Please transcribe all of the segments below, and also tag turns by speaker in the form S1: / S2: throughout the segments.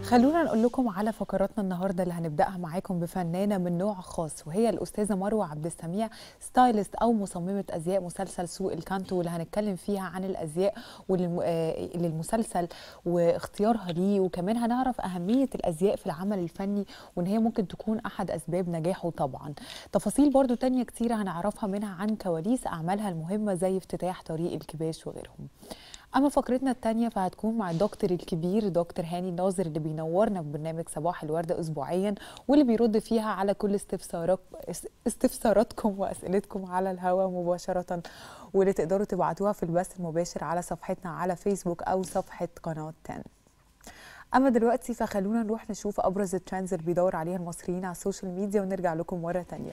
S1: خلونا نقول لكم على فقراتنا النهارده اللي هنبداها معاكم بفنانه من نوع خاص، وهي الاستاذه مروه عبد السميع، ستايلست او مصممه ازياء مسلسل سوق الكانتو، واللي هنتكلم فيها عن الازياء للمسلسل واختيارها ليه، وكمان هنعرف اهميه الازياء في العمل الفني وان هي ممكن تكون احد اسباب نجاحه. طبعا تفاصيل برضو تانية كتيره هنعرفها منها عن كواليس اعمالها المهمه زي افتتاح طريق الكباش وغيرهم. أما فقرتنا التانية فهتكون مع الدكتور الكبير دكتور هاني ناظر، اللي بينورنا في برنامج صباح الوردة أسبوعيا، واللي بيرد فيها على كل استفساراتكم وأسئلتكم على الهواء مباشرة، واللي تقدروا تبعتوها في البث المباشر على صفحتنا على فيسبوك أو صفحة قناة 10. أما دلوقتي فخلونا نروح نشوف أبرز الترندز اللي بيدور عليها المصريين على السوشيال ميديا، ونرجع لكم مرة تانية.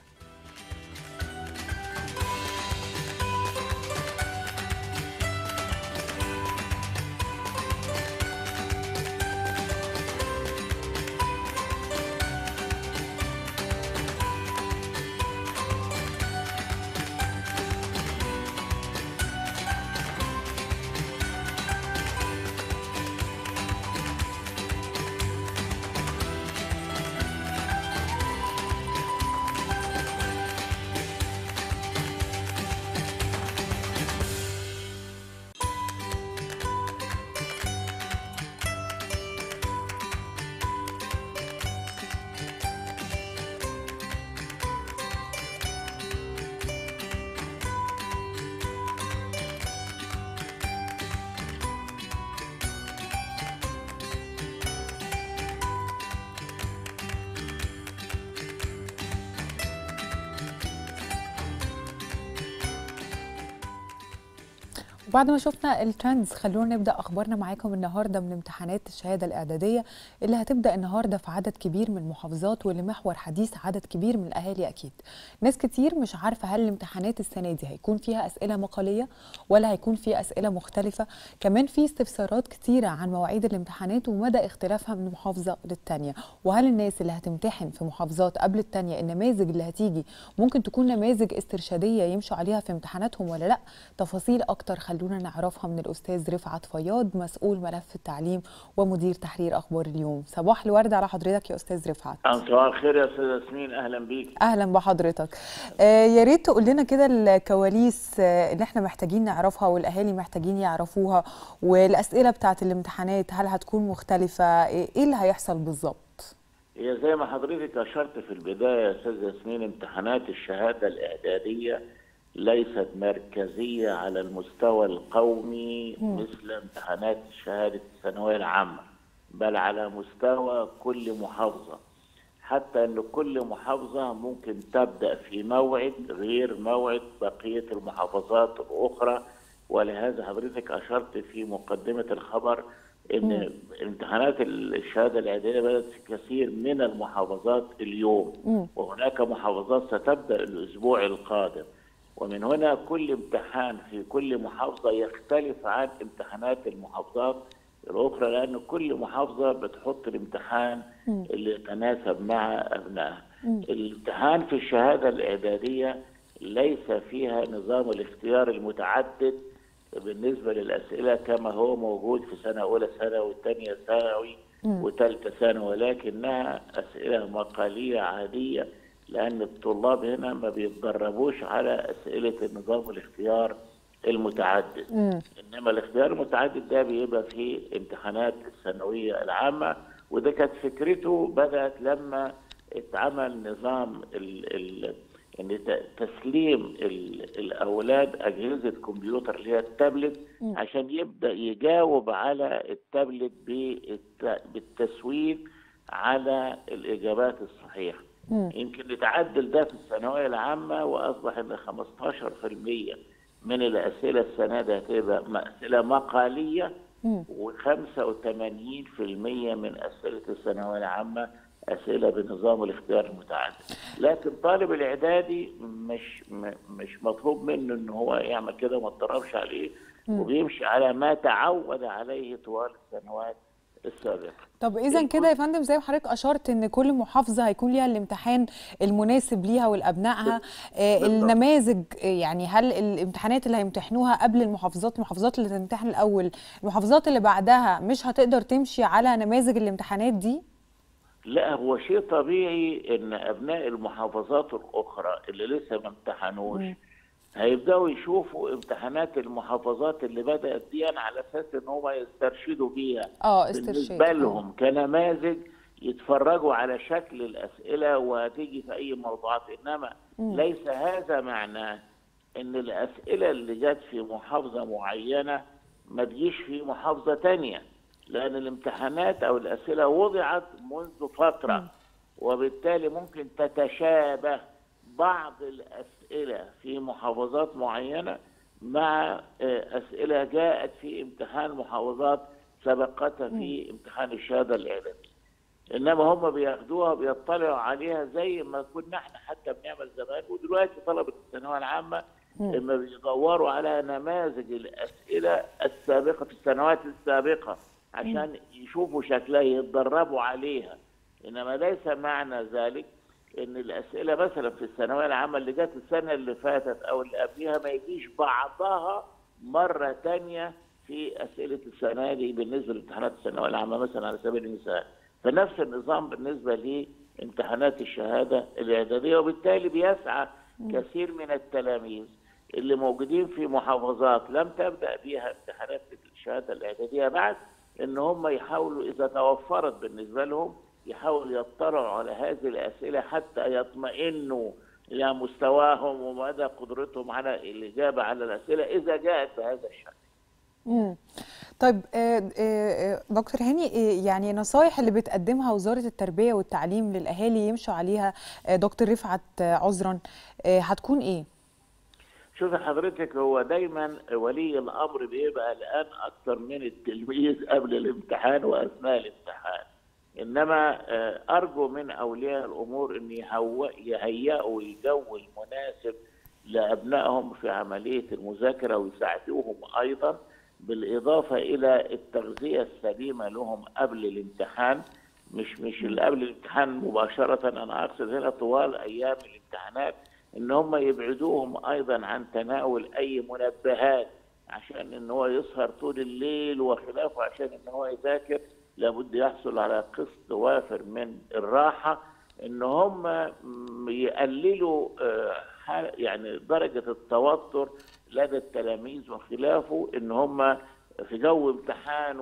S1: وبعد ما شفنا الترندز خلونا نبدأ أخبارنا معاكم النهاردة من امتحانات الشهادة الإعدادية اللي هتبدأ النهاردة في عدد كبير من المحافظات، واللي محور حديث عدد كبير من الأهالي. أكيد ناس كتير مش عارفة هل الامتحانات السنة دي هيكون فيها أسئلة مقالية ولا هيكون فيها أسئلة مختلفة. كمان في استفسارات كتيرة عن مواعيد الامتحانات ومدى اختلافها من محافظة للتانية، وهل الناس اللي هتمتحن في محافظات قبل التانية النماذج اللي هتيجي ممكن تكون نماذج استرشادية يمشوا عليها في امتحاناتهم ولا لا. تفاصيل أكتر خلونا نعرفها من الأستاذ رفعت فياض، مسؤول ملف التعليم ومدير تحرير أخبار اليوم. صباح الورد على حضرتك يا أستاذ رفعت.
S2: صباح الخير يا أستاذ ياسمين، أهلا بيك.
S1: أهلا بحضرتك. يا ريت تقول لنا كده الكواليس اللي احنا محتاجين نعرفها والأهالي محتاجين يعرفوها، والأسئلة بتاعت الامتحانات هل هتكون مختلفة؟ إيه اللي هيحصل بالظبط؟
S2: هي زي ما حضرتك أشرت في البداية يا أستاذ ياسمين، امتحانات الشهادة الإعدادية ليست مركزية على المستوى القومي مثل امتحانات شهادة الثانوية العامة، بل على مستوى كل محافظة، حتى أن كل محافظة ممكن تبدأ في موعد غير موعد بقية المحافظات الأخرى. ولهذا حضرتك أشرت في مقدمة الخبر أن امتحانات الشهادة الإعدادية بدأت في كثير من المحافظات اليوم، وهناك محافظات ستبدأ الأسبوع القادم. ومن هنا كل امتحان في كل محافظة يختلف عن امتحانات المحافظات الأخرى، لأن كل محافظة بتحط الامتحان اللي يتناسب مع أبنائها. الامتحان في الشهادة الإعدادية ليس فيها نظام الاختيار المتعدد بالنسبة للأسئلة كما هو موجود في سنة أولى ثانوي وثانية ثانوي وثالثة ثانوي، ولكنها أسئلة مقالية عادية، لأن الطلاب هنا ما بيتدربوش على أسئلة النظام الاختيار المتعدد. إنما الاختيار المتعدد ده بيبقى في امتحانات الثانوية العامة، وده كانت فكرته بدأت لما اتعمل نظام ان تسليم الاولاد اجهزه كمبيوتر اللي هي التابلت، عشان يبدا يجاوب على التابلت بالتسويد على الاجابات الصحيحه. يمكن نتعدل ده في الثانويه العامه، واصبح ان 15% من الاسئله السنه دي هتبقى اسئله مقاليه، و85% من اسئله الثانويه العامه أسئلة بنظام الاختيار المتعدد. لكن طالب الإعدادي مش مطلوب منه إن هو يعمل كده، ما اتدربش عليه، وبيمشي على ما تعود عليه طوال السنوات السابقة.
S1: طب اذا كده يا فندم زي ما حضرتك اشرت ان كل محافظه هيكون ليها الامتحان المناسب ليها ولابنائها،
S2: بالضبط.
S1: النماذج، يعني هل الامتحانات اللي هيمتحنوها قبل المحافظات اللي تمتحن الاول، المحافظات اللي بعدها مش هتقدر تمشي على نماذج الامتحانات دي؟
S2: لا، هو شيء طبيعي ان ابناء المحافظات الاخرى اللي لسه ما امتحنوش هيبداوا يشوفوا امتحانات المحافظات اللي بدات دي على اساس ان هم يسترشدوا بيها
S1: استرشاد.
S2: بالنسبه لهم كنماذج، يتفرجوا على شكل الاسئله وهتيجي في اي موضوعات. انما ليس هذا معناه ان الاسئله اللي جت في محافظه معينه ما تجيش في محافظه ثانيه، لان الامتحانات او الاسئله وضعت منذ فتره، وبالتالي ممكن تتشابه بعض الاسئله في محافظات معينه مع اسئله جاءت في امتحان محافظات سبقتها في امتحان الشهاده الاعلاميه. انما هم بياخدوها بيطلعوا عليها زي ما كنا احنا حتى بنعمل زمان، ودلوقتي طلبه الثانويه العامه لما بيدوروا على نماذج الاسئله السابقه في السنوات السابقه عشان يشوفوا شكلها يتدربوا عليها. انما ليس معنى ذلك ان الاسئله مثلا في الثانويه العامه اللي جت السنه اللي فاتت او اللي قبلها ما يجيش بعضها مره ثانيه في اسئله السنه دي بالنسبه لامتحانات الثانويه العامه مثلا على سبيل المثال. فنفس النظام بالنسبه لامتحانات الشهاده الاعداديه، وبالتالي بيسعى كثير من التلاميذ اللي موجودين في محافظات لم تبدا بها امتحانات الشهاده الاعداديه بعد ان هم يحاولوا اذا توفرت بالنسبه لهم يحاولوا يطلعوا على هذه الاسئله حتى يطمئنوا الى مستواهم ومدى قدرتهم على الاجابه على الاسئله اذا جاءت بهذا الشكل.
S1: طيب دكتور هاني، يعني نصايح اللي بتقدمها وزارة التربية والتعليم للأهالي يمشوا عليها دكتور رفعت عذرا هتكون إيه؟
S2: شوف حضرتك، هو دايما ولي الأمر بيبقى قلقان أكثر من التلميذ قبل الامتحان وأثناء الامتحان. إنما أرجو من أولياء الأمور أن يهيئوا الجو المناسب لأبنائهم في عملية المذاكرة ويساعدوهم أيضا، بالإضافة إلى التغذية السليمة لهم قبل الامتحان، مش قبل الامتحان مباشرة، أنا أقصد هنا طوال أيام الامتحانات، إن هم يبعدوهم أيضا عن تناول أي منبهات عشان إن هو يسهر طول الليل وخلافه عشان إن هو يذاكر. لابد يحصل على قسط وافر من الراحة، إن هم يقللوا يعني درجة التوتر لدى التلاميذ وخلافه، ان هم في جو امتحان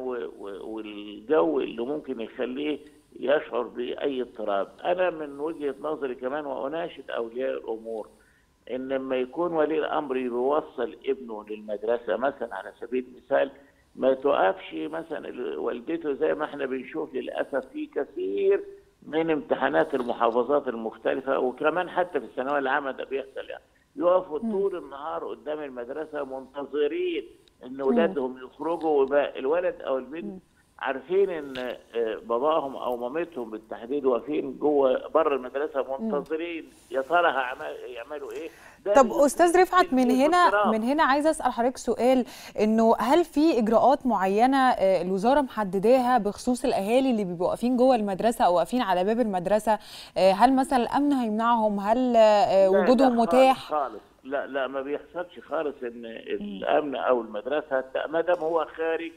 S2: والجو اللي ممكن يخليه يشعر باي اضطراب. انا من وجهة نظري كمان واناشد اولياء الامور ان لما يكون ولي الامر بيوصل ابنه للمدرسه مثلا على سبيل المثال، ما توقفش مثلا والدته زي ما احنا بنشوف للاسف في كثير من امتحانات المحافظات المختلفه، وكمان حتى في الثانويه العامه ده بيحصل، يعني يقفوا طول النهار قدام المدرسه منتظرين ان اولادهم يخرجوا، ويبقى الولد او البنت عارفين ان باباهم او مامتهم بالتحديد واقفين جوه بره المدرسه منتظرين يا ترى يعملوا ايه.
S1: طب استاذ رفعت، من هنا عايزه اسال حضرتك سؤال، انه هل في اجراءات معينه الوزاره محدداها بخصوص الاهالي اللي بيبقوا واقفين جوه المدرسه او واقفين على باب المدرسه؟ هل مثلا الامن هيمنعهم؟ هل وجودهم متاح؟
S2: خالص لا ما بيحصلش خالص ان الامن او المدرسه ما دام هو خارج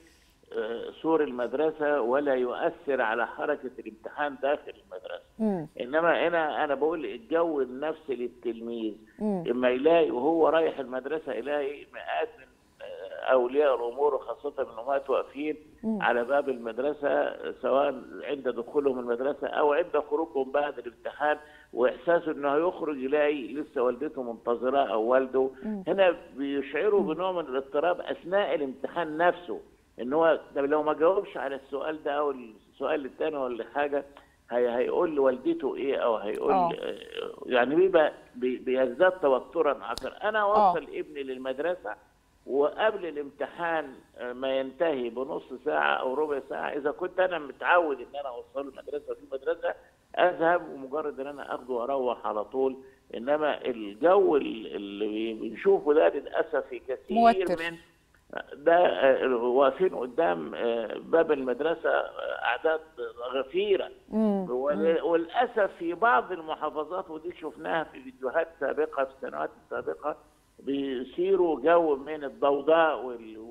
S2: سور المدرسه ولا يؤثر على حركه الامتحان داخل المدرسه. انما انا بقول الجو النفسي للتلميذ اما يلاقي وهو رايح المدرسه يلاقي مئات من اولياء الامور وخاصه الامهات واقفين على باب المدرسه سواء عند دخولهم المدرسه او عند خروجهم بعد الامتحان، واحساسه انه هيخرج يلاقي لسه والدته منتظراه او والده، هنا بيشعروا بنوع من الاضطراب اثناء الامتحان نفسه، ان هو لو ما جاوبش على السؤال ده او السؤال الثاني ولا حاجه هيقول لوالدته ايه او هيقول يعني بيزداد توترا اكثر. انا اوصل ابني للمدرسه وقبل الامتحان ما ينتهي بنص ساعه او ربع ساعه، اذا كنت انا متعود ان انا اوصله المدرسه في المدرسه اذهب ومجرد ان انا اخده واروح على طول. انما الجو اللي بنشوفه ده للاسف في كثير ده واقفين قدام باب المدرسه اعداد غفيره. وللاسف في بعض المحافظات، ودي شفناها في فيديوهات سابقه في السنوات السابقه، بيثيروا جو من الضوضاء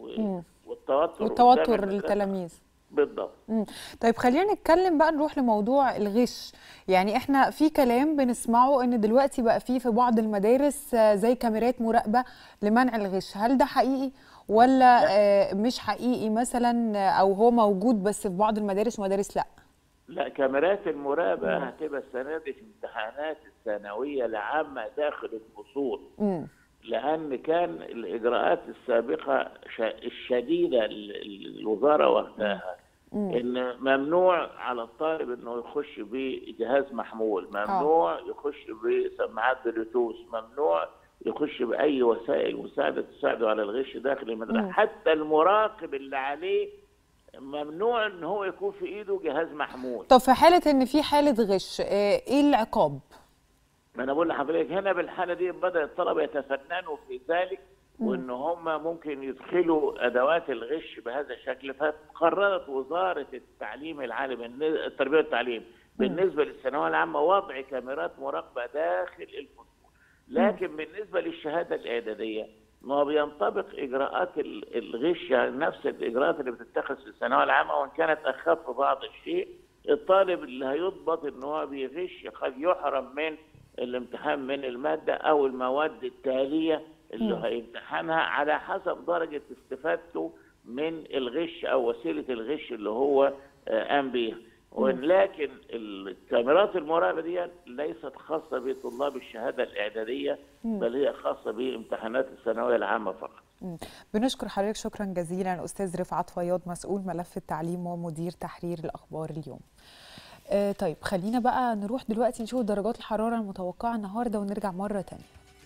S1: والتوتر للتلاميذ.
S2: بالضبط.
S1: طيب خلينا نتكلم بقى، نروح لموضوع الغش. يعني احنا في كلام بنسمعه ان دلوقتي بقى في بعض المدارس زي كاميرات مراقبة لمنع الغش، هل ده حقيقي ولا مش حقيقي مثلا، او هو موجود بس في بعض المدارس ومدارس لا؟
S2: لا، كاميرات المراقبة هتبقى السنة دي في امتحانات الثانوية العامة داخل الفصول. لأن كان الإجراءات السابقة الشديدة الوزارة واخداها، إن ممنوع على الطالب إنه يخش بجهاز محمول، ممنوع يخش بسماعات بلوتوث، ممنوع يخش بأي وسائل مساعدة تساعده على الغش داخل المدرسة. حتى المراقب اللي عليه ممنوع إن هو يكون في إيده جهاز محمول.
S1: طب في حالة إن في حالة غش إيه العقاب؟
S2: ما انا بقول لحضرتك هنا بالحاله دي بدا الطلبه يتفننوا في ذلك، وان هم ممكن يدخلوا ادوات الغش بهذا الشكل. فقررت وزاره التعليم العالي، التربيه والتعليم، بالنسبه للثانويه العامه وضع كاميرات مراقبه داخل الفصول. لكن بالنسبه للشهاده الاعداديه ما بينطبق اجراءات الغش، يعني نفس الاجراءات اللي بتتخذ في الثانويه العامه، وان كانت اخف بعض الشيء. الطالب اللي هيضبط ان هو بيغش قد يحرم من الامتحان من المادة أو المواد التالية اللي هيمتحنها على حسب درجة استفادته من الغش أو وسيلة الغش اللي هو قام بيها. ولكن الكاميرات المراقبة دي ليست خاصة بطلاب الشهادة الإعدادية، بل هي خاصة بامتحانات الثانوية العامة فقط.
S1: بنشكر حضرتك شكرا جزيلا أستاذ رفعت فياض، مسؤول ملف التعليم ومدير تحرير الأخبار اليوم. طيب خلينا بقى نروح دلوقتي نشوف درجات الحرارة المتوقعة النهاردة ونرجع مرة تانية.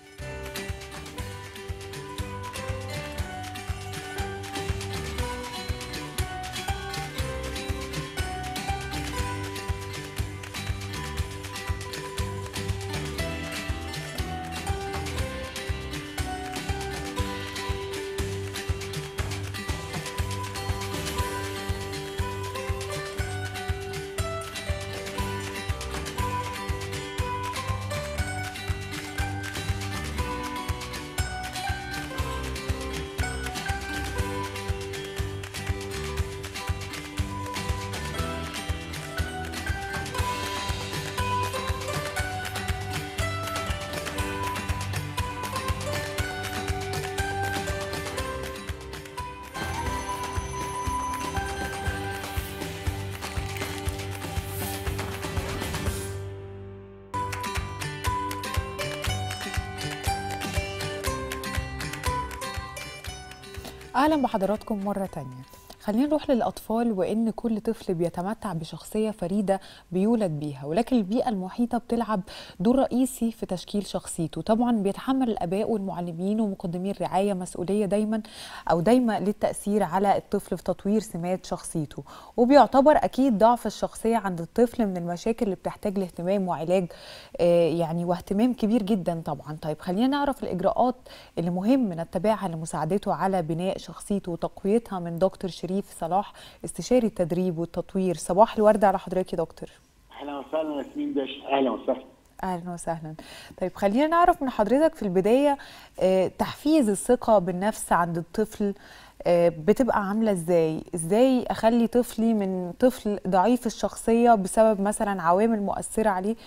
S1: أهلا بحضراتكم مرة تانية. خلينا نروح للأطفال، وإن كل طفل بيتمتع بشخصية فريدة بيولد بيها، ولكن البيئة المحيطة بتلعب دور رئيسي في تشكيل شخصيته. طبعا بيتحمل الآباء والمعلمين ومقدمي الرعاية مسؤولية دايما للتأثير على الطفل في تطوير سمات شخصيته، وبيعتبر أكيد ضعف الشخصية عند الطفل من المشاكل اللي بتحتاج لاهتمام وعلاج واهتمام كبير جدا طبعا. طيب خلينا نعرف الإجراءات اللي مهم نتبعها لمساعدته على بناء شخصيته وتقويتها من دكتور شريف صلاح، استشاري التدريب والتطوير. صباح الورد على حضرتك يا دكتور.
S3: اهلا وسهلا ياسمين باشا. اهلا وسهلا.
S1: اهلا وسهلا. طيب خلينا نعرف من حضرتك في البدايه تحفيز الثقه بالنفس عند الطفل بتبقى عامله ازاي اخلي طفلي من طفل ضعيف الشخصيه بسبب مثلا عوامل مؤثره عليه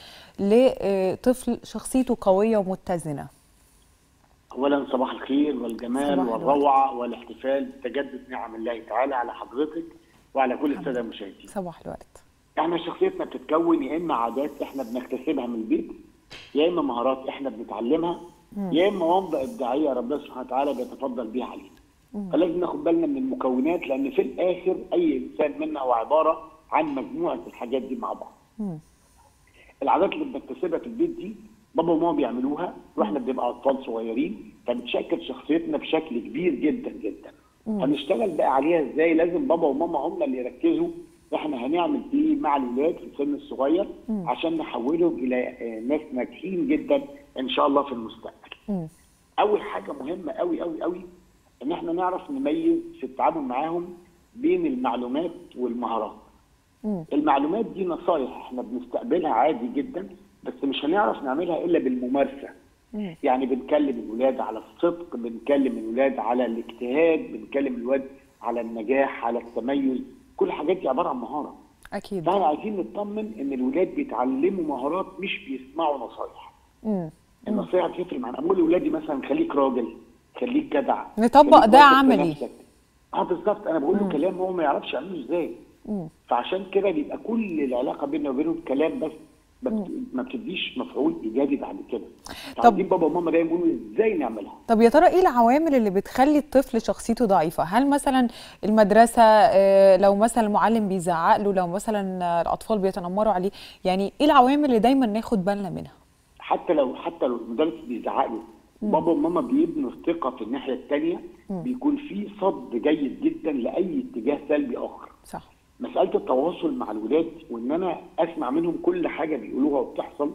S1: لطفل شخصيته قويه ومتزنه.
S3: اولا صباح الخير والجمال والروعه والاحتفال بتجدد نعم الله تعالى على حضرتك وعلى كل الساده المشاهدين.
S1: صباح الورد.
S3: احنا شخصيتنا بتتكون يا اما عادات احنا بنكتسبها من البيت، يا اما مهارات احنا بنتعلمها، يا اما ومضه ابداعيه ربنا سبحانه وتعالى بيتفضل بيها علينا. فلازم ناخد بالنا من المكونات، لان في الاخر اي انسان منا هو عباره عن مجموعه الحاجات دي مع بعض. العادات اللي بنكتسبها في البيت دي بابا وماما بيعملوها واحنا بنبقى اطفال صغيرين، فبتشكل شخصيتنا بشكل كبير جدا جدا. هنشتغل بقى عليها ازاي؟ لازم بابا وماما هم اللي يركزوا احنا هنعمل ايه مع الولاد في السن الصغير عشان نحولهم الى ناس ناجحين جدا ان شاء الله في المستقبل. اول حاجه مهمه قوي قوي قوي ان احنا نعرف نميز في التعامل معاهم بين المعلومات والمهارات. المعلومات دي نصايح احنا بنستقبلها عادي جدا، بس مش هنعرف نعملها الا بالممارسه. يعني بنكلم الولاد على الصدق، بنكلم الولاد على الاجتهاد، بنكلم الولاد على النجاح، على التميز، كل الحاجات دي عباره عن مهاره.
S1: اكيد.
S3: فاحنا عايزين نطمن ان الولاد بيتعلموا مهارات مش بيسمعوا نصايح. النصيحه بتفرق معانا. اقول لاولادي مثلا خليك راجل، خليك جدع،
S1: نطبق ده عملي.
S3: بالظبط. انا بقول له كلام هو ما يعرفش يعمله ازاي. فعشان كده بيبقى كل العلاقه بيننا وبينهم كلام بس، ما بتديش مفعول ايجابي بعد كده. عايزين بابا وماما دايما يقولوا ازاي نعملها.
S1: طب يا ترى ايه العوامل اللي بتخلي الطفل شخصيته ضعيفه؟ هل مثلا المدرسه، لو مثلا المعلم بيزعق له، لو مثلا الاطفال بيتنمروا عليه، يعني ايه العوامل اللي دايما ناخد بالنا منها؟
S3: حتى لو المدرس بيزعق له، بابا وماما بيبنوا الثقه في الناحيه الثانيه، بيكون في صد جيد جدا لاي اتجاه سلبي اخر.
S1: صح.
S3: مساله التواصل مع الولاد وان انا اسمع منهم كل حاجه بيقولوها وبتحصل،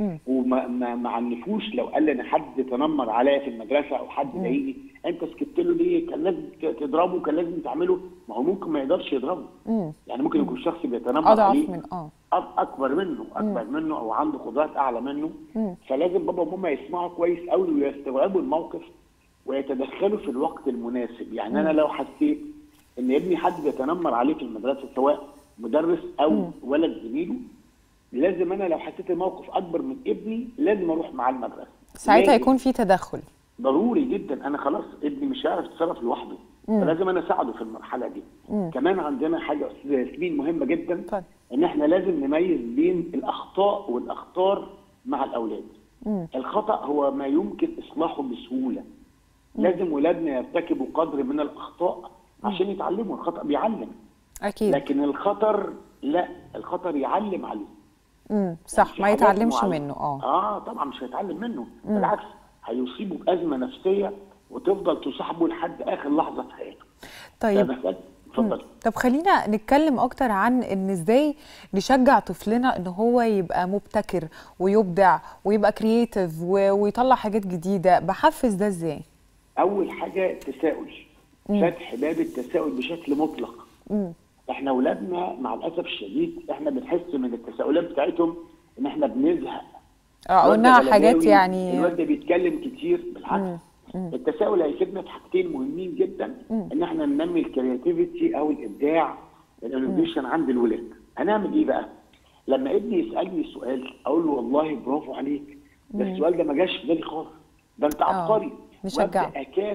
S3: وما عنفوش. لو قال لي انا حد تنمر عليا في المدرسه او حد ضايقني، انت سكت له ليه؟ كان لازم تضربه، كان لازم تعمله. ما هو ممكن ما يقدرش يضربه. يعني ممكن يكون شخص بيتنمر عليه
S1: من
S3: اكبر منه او عنده قدرات اعلى منه. فلازم بابا وماما يسمعوا كويس قوي ويستوعبوا الموقف ويتدخلوا في الوقت المناسب. يعني انا لو حسيت ان ابني حد بيتنمر عليه في المدرسه، سواء مدرس او ولد زميله، لازم انا لو حسيت الموقف اكبر من ابني لازم اروح معاه المدرسه.
S1: ساعتها يكون في تدخل
S3: ضروري جدا. انا خلاص ابني مش هيعرف يتصرف لوحده، فلازم انا اساعده في المرحله دي. كمان عندنا حاجه استاذه ياسمين مهمه جدا، ان احنا لازم نميز بين الاخطاء والاخطار مع الاولاد. الخطا هو ما يمكن اصلاحه بسهوله. لازم ولادنا يرتكبوا قدر من الاخطاء عشان يتعلموا. الخطا بيعلم
S1: اكيد،
S3: لكن الخطر لا، الخطر يعلم عليه.
S1: صح، ما يتعلمش منه.
S3: طبعا مش هيتعلم منه، بالعكس هيصيبه بازمه نفسيه وتفضل تصاحبه لحد اخر لحظه في حياته.
S1: طيب
S3: اتفضل.
S1: طب خلينا نتكلم اكتر عن ان ازاي نشجع طفلنا ان هو يبقى مبتكر ويبدع ويبقى كرييتيف ويطلع حاجات جديده. بحفز ده ازاي؟
S3: اول حاجه التساؤل، فتح باب التساؤل بشكل مطلق. احنا اولادنا مع الاسف الشديد احنا بنحس من التساؤلات بتاعتهم ان احنا بنزهق.
S1: قلناها حاجات يعني
S3: الواد ده بيتكلم كتير. بالعكس، التساؤل هيفيدنا في حاجتين مهمين جدا، ان احنا ننمي الكرياتيفيتي او الابداع، الانوفيشن عند الولاد. هنعمل ايه بقى؟ لما ابني يسالني سؤال اقول له والله برافو عليك، ده السؤال ده ما جاش في بالي خالص، ده انت عبقري.
S1: نشجعه.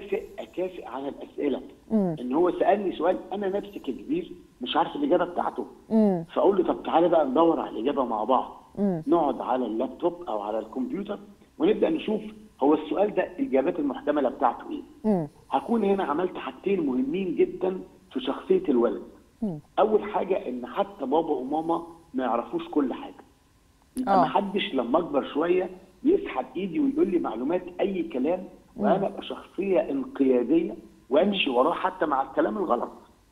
S3: اكافئ على الاسئله. ان هو سالني سؤال انا نفسي ككبير مش عارف الاجابه بتاعته، فاقول له طب تعالى بقى ندور على الاجابه مع بعض. نقعد على اللابتوب او على الكمبيوتر ونبدا نشوف هو السؤال ده الاجابات المحتمله بتاعته ايه. هكون هنا عملت حاجتين مهمين جدا في شخصيه الولد. اول حاجه ان حتى بابا وماما ما يعرفوش كل حاجه. ما حدش لما اكبر شويه يسحب ايدي ويقول لي معلومات اي كلام، وانا ابقى شخصيه انقياديه وامشي وراه حتى مع الكلام الغلط.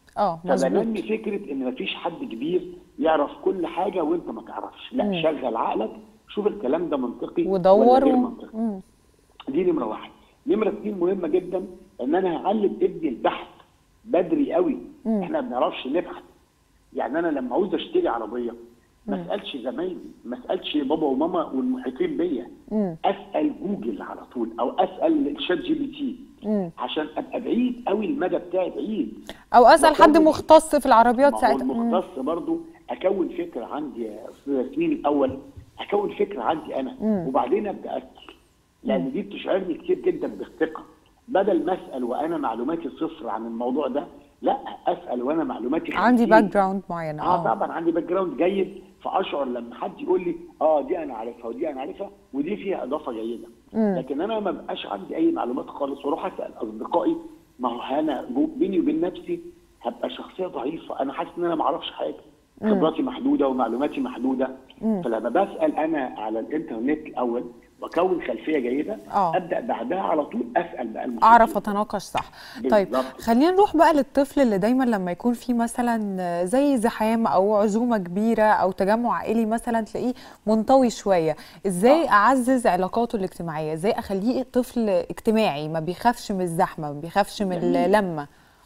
S3: فبنمي فكره ان مفيش حد كبير يعرف كل حاجه وانت ما تعرفش. لا، شغل عقلك، شوف الكلام ده منطقي
S1: ودور
S3: ولا غير منطقي. دي نمره واحد. نمره اثنين مهمه جدا، ان انا هعلم ابني البحث بدري قوي. احنا ما بنعرفش نبحث. يعني انا لما عاوز اشتري عربيه ما اسالش زمايلي، ما اسالش بابا وماما والمحيطين بيا، اسال جوجل على طول او اسال الشات جي بي تي، عشان ابقى بعيد قوي، المدى بتاعي بعيد.
S1: او اسال حد مختص في العربيات ساعتها.
S3: المختص برضو اكون فكره عندي يا استاذ ياسمين. الاول اكون فكره عندي انا، وبعدين ابدا اسال، لان دي بتشعرني كتير جدا بالثقه. بدل ما اسال وانا معلوماتي صفر عن الموضوع ده، لا، اسال وانا معلوماتي
S1: عندي باك جراوند معين.
S3: طبعا عندي باك جراوند جيد، فاشعر لما حد يقول لي دي انا عارفها ودي انا عارفها ودي فيها اضافه جيده. لكن انا ما بقاش عندي اي معلومات خالص واروح اسال اصدقائي، ما هو انا بيني وبين نفسي هبقى شخصيه ضعيفه. انا حاسس ان انا ما اعرفش حاجه، خبراتي محدوده ومعلوماتي محدوده. فلما بسال انا على الانترنت الاول واكون خلفيه جيده، ابدا بعدها على طول اسال بقى المشكله،
S1: اعرف اتناقش صح. طيب
S3: بالظبط.
S1: خلينا نروح بقى للطفل اللي دايما لما يكون في مثلا زي زحام او عزومه كبيره او تجمع عائلي مثلا تلاقيه منطوي شويه، ازاي اعزز علاقاته الاجتماعيه؟ ازاي اخليه طفل اجتماعي ما بيخافش من الزحمه، ما بيخافش من اللمه؟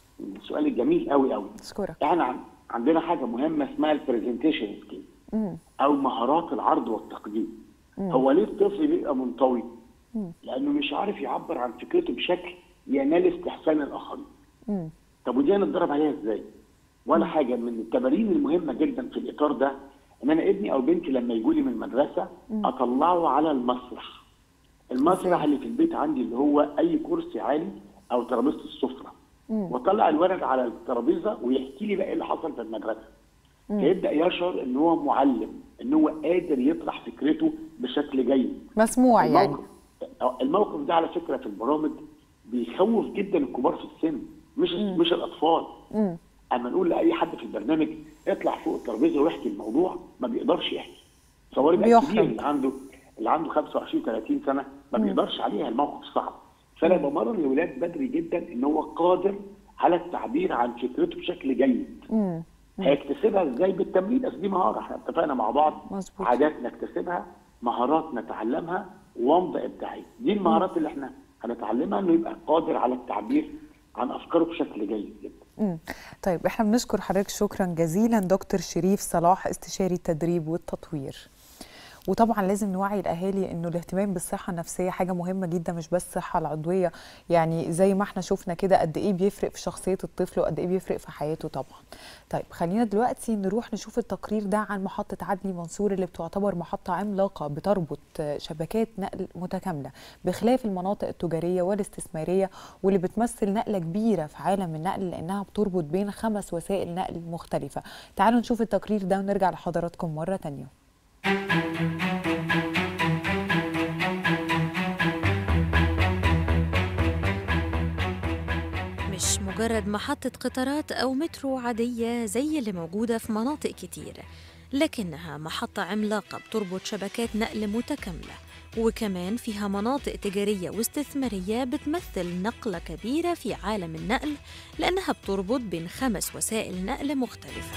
S3: سؤال جميل قوي قوي.
S1: اشكرك.
S3: احنا عندنا حاجه مهمه اسمها البرزنتيشن سكيل او مهارات العرض والتقديم. هو ليه الطفل بيبقى منطوي؟ لانه مش عارف يعبر عن فكرته بشكل ينال استحسان الاخرين. طب ودي هنتدرب عليها ازاي؟ ولا حاجه. من التمارين المهمه جدا في الاطار ده ان انا ابني او بنتي لما يجوا لي من المدرسه اطلعه على المسرح. المسرح اللي في البيت عندي اللي هو اي كرسي عالي او ترابيزه السفره، واطلع الولد على الترابيزه ويحكي لي بقى ايه اللي حصل في المدرسه. فيبدا يشعر ان هو معلم، ان هو قادر يطرح فكرته بشكل جيد،
S1: مسموع. يعني
S3: الموقف ده على فكره في البرامج بيخوف جدا الكبار في السن، مش الاطفال. اما نقول لاي حد في البرنامج اطلع فوق الترابيزه واحكي الموضوع، ما بيقدرش يحكي. تصوري بقى الكبير اللي عنده 25 30 سنه ما بيقدرش عليها، الموقف صعب. فانا بمرن الولاد بدري جدا ان هو قادر على التعبير عن فكرته بشكل جيد. هيكتسبها ازاي؟ بالتمرين. اصل دي مهاره، احنا اتفقنا مع بعض. مزبوط. عادات نكتسبها، مهارات نتعلمها، ومضه ابداعيه. دي المهارات اللي احنا هنتعلمها، انه يبقى قادر على التعبير عن افكاره بشكل جيد جدا.
S1: طيب احنا بنشكر حضرتك شكرا جزيلا دكتور شريف صلاح، استشاري التدريب والتطوير. وطبعا لازم نوعي الاهالي انه الاهتمام بالصحه النفسيه حاجه مهمه جدا، مش بس الصحه العضويه. يعني زي ما احنا شفنا كده قد ايه بيفرق في شخصيه الطفل وقد ايه بيفرق في حياته طبعا. طيب خلينا دلوقتي نروح نشوف التقرير ده عن محطه عدلي منصور اللي بتعتبر محطه عملاقه بتربط شبكات نقل متكامله بخلاف المناطق التجاريه والاستثماريه، واللي بتمثل نقله كبيره في عالم النقل لانها بتربط بين 5 وسائل نقل مختلفه. تعالوا نشوف التقرير ده ونرجع لحضراتكم مره ثانيه.
S4: مش مجرد محطة قطارات أو مترو عادية زي اللي موجودة في مناطق كتير، لكنها محطة عملاقة بتربط شبكات نقل متكاملة، وكمان فيها مناطق تجارية واستثمارية بتمثل نقلة كبيرة في عالم النقل لأنها بتربط بين 5 وسائل نقل مختلفة.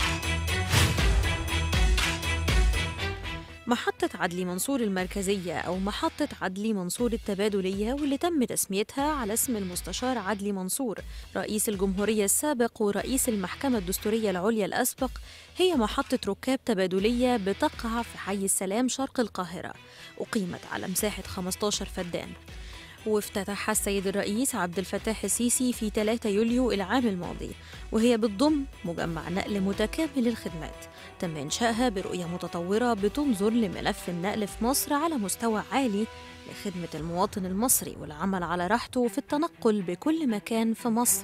S4: محطة عدلي منصور المركزية أو محطة عدلي منصور التبادلية، واللي تم تسميتها على اسم المستشار عدلي منصور رئيس الجمهورية السابق ورئيس المحكمة الدستورية العليا الأسبق، هي محطة ركاب تبادلية بتقع في حي السلام شرق القاهرة، أقيمت على مساحة 15 فدان، وافتتحها السيد الرئيس عبد الفتاح السيسي في 3 يوليو العام الماضي، وهي بتضم مجمع نقل متكامل الخدمات تم إنشائها برؤية متطورة بتنظر لملف النقل في مصر على مستوى عالي لخدمة المواطن المصري والعمل على راحته في التنقل بكل مكان في مصر.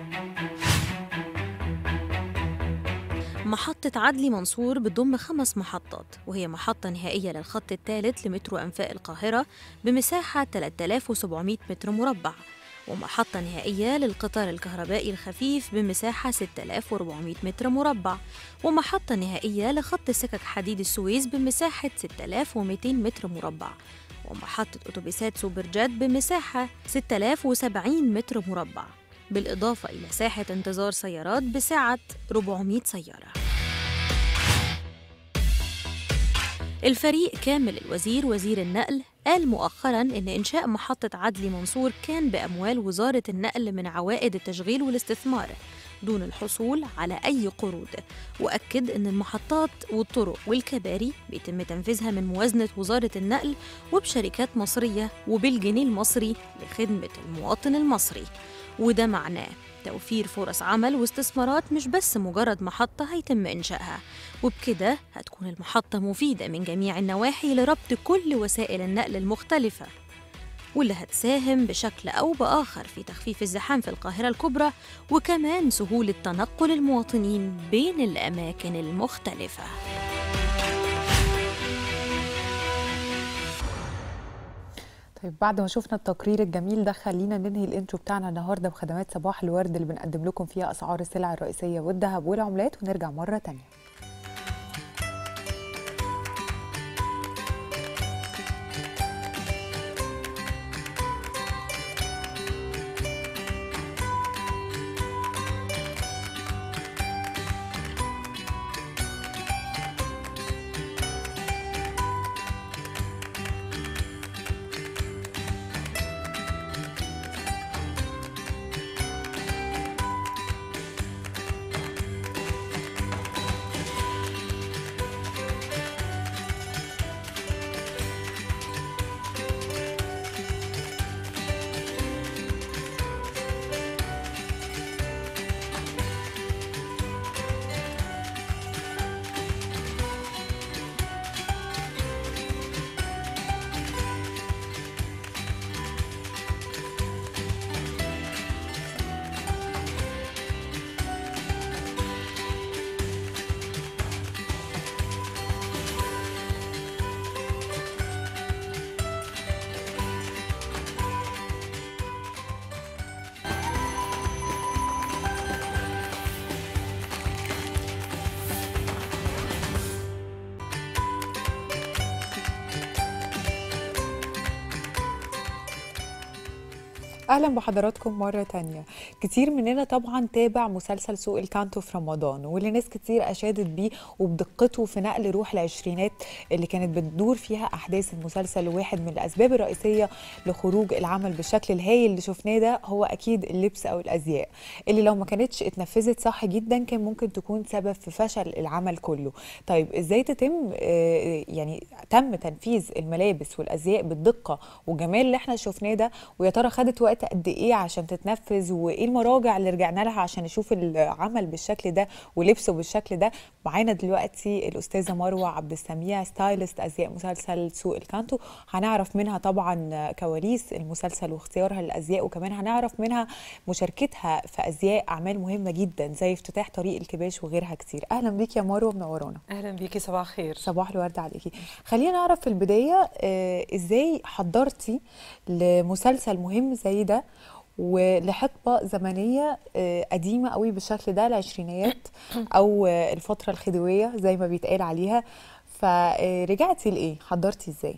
S4: محطة عدلي منصور بتضم 5 محطات، وهي محطة نهائية للخط الثالث لمترو أنفاق القاهرة بمساحة 3700 متر مربع، ومحطة نهائية للقطار الكهربائي الخفيف بمساحة 6400 متر مربع، ومحطة نهائية لخط سكك حديد السويس بمساحة 6200 متر مربع، ومحطة أتوبيسات سوبر جيت بمساحة 6070 متر مربع، بالإضافة إلى ساحة انتظار سيارات بسعة 400 سيارة. الفريق كامل الوزير وزير النقل قال مؤخراً إن إنشاء محطة عدلي منصور كان بأموال وزارة النقل من عوائد التشغيل والاستثمار دون الحصول على أي قروض، وأكد إن المحطات والطرق والكباري بيتم تنفيذها من موازنة وزارة النقل وبشركات مصرية وبالجنيه المصري لخدمة المواطن المصري، وده معناه توفير فرص عمل واستثمارات، مش بس مجرد محطة هيتم إنشائها. وبكده هتكون المحطة مفيدة من جميع النواحي لربط كل وسائل النقل المختلفة، واللي هتساهم بشكل أو بآخر في تخفيف الزحام في القاهرة الكبرى، وكمان سهولة تنقل المواطنين بين الأماكن المختلفة.
S1: طيب بعد ما شفنا التقرير الجميل ده خلينا ننهي الانترو بتاعنا النهارده بخدمات صباح الورد اللي بنقدم لكم فيها اسعار السلع الرئيسيه والذهب والعملات، ونرجع مره تانيه. اهلا بحضراتكم مره تانية. كتير مننا طبعا تابع مسلسل سوق الكانتو في رمضان، واللي ناس كتير اشادت بيه وبدقته في نقل روح العشرينات اللي كانت بتدور فيها احداث المسلسل. وواحد من الاسباب الرئيسيه لخروج العمل بالشكل الهايل اللي شفناه ده هو اكيد اللبس او الازياء، اللي لو ما كانتش اتنفذت صح جدا كان ممكن تكون سبب في فشل العمل كله. طيب ازاي يعني تم تنفيذ الملابس والازياء بالدقه والجمال اللي احنا شفناه ده؟ ويا ترى خدت وقت قد ايه عشان تتنفذ؟ وايه المراجع اللي رجعنا لها عشان نشوف العمل بالشكل ده ولبسه بالشكل ده؟ معانا دلوقتي الاستاذه مروه عبد السميع، ستايلست ازياء مسلسل سوق الكانتو. هنعرف منها طبعا كواليس المسلسل واختيارها للازياء، وكمان هنعرف منها مشاركتها في ازياء اعمال مهمه جدا زي افتتاح طريق الكباش وغيرها كتير. اهلا بيكي يا مروه، منورانا.
S5: اهلا بيكي، صباح الخير.
S1: صباح الورد عليكي. خلينا نعرف في البدايه ازاي حضرتي لمسلسل مهم زي ده ولحقبه زمنيه قديمه قوي بالشكل ده، العشرينيات او الفتره الخديويه زي ما بيتقال عليها. فرجعتي لايه؟ حضرتي ازاي؟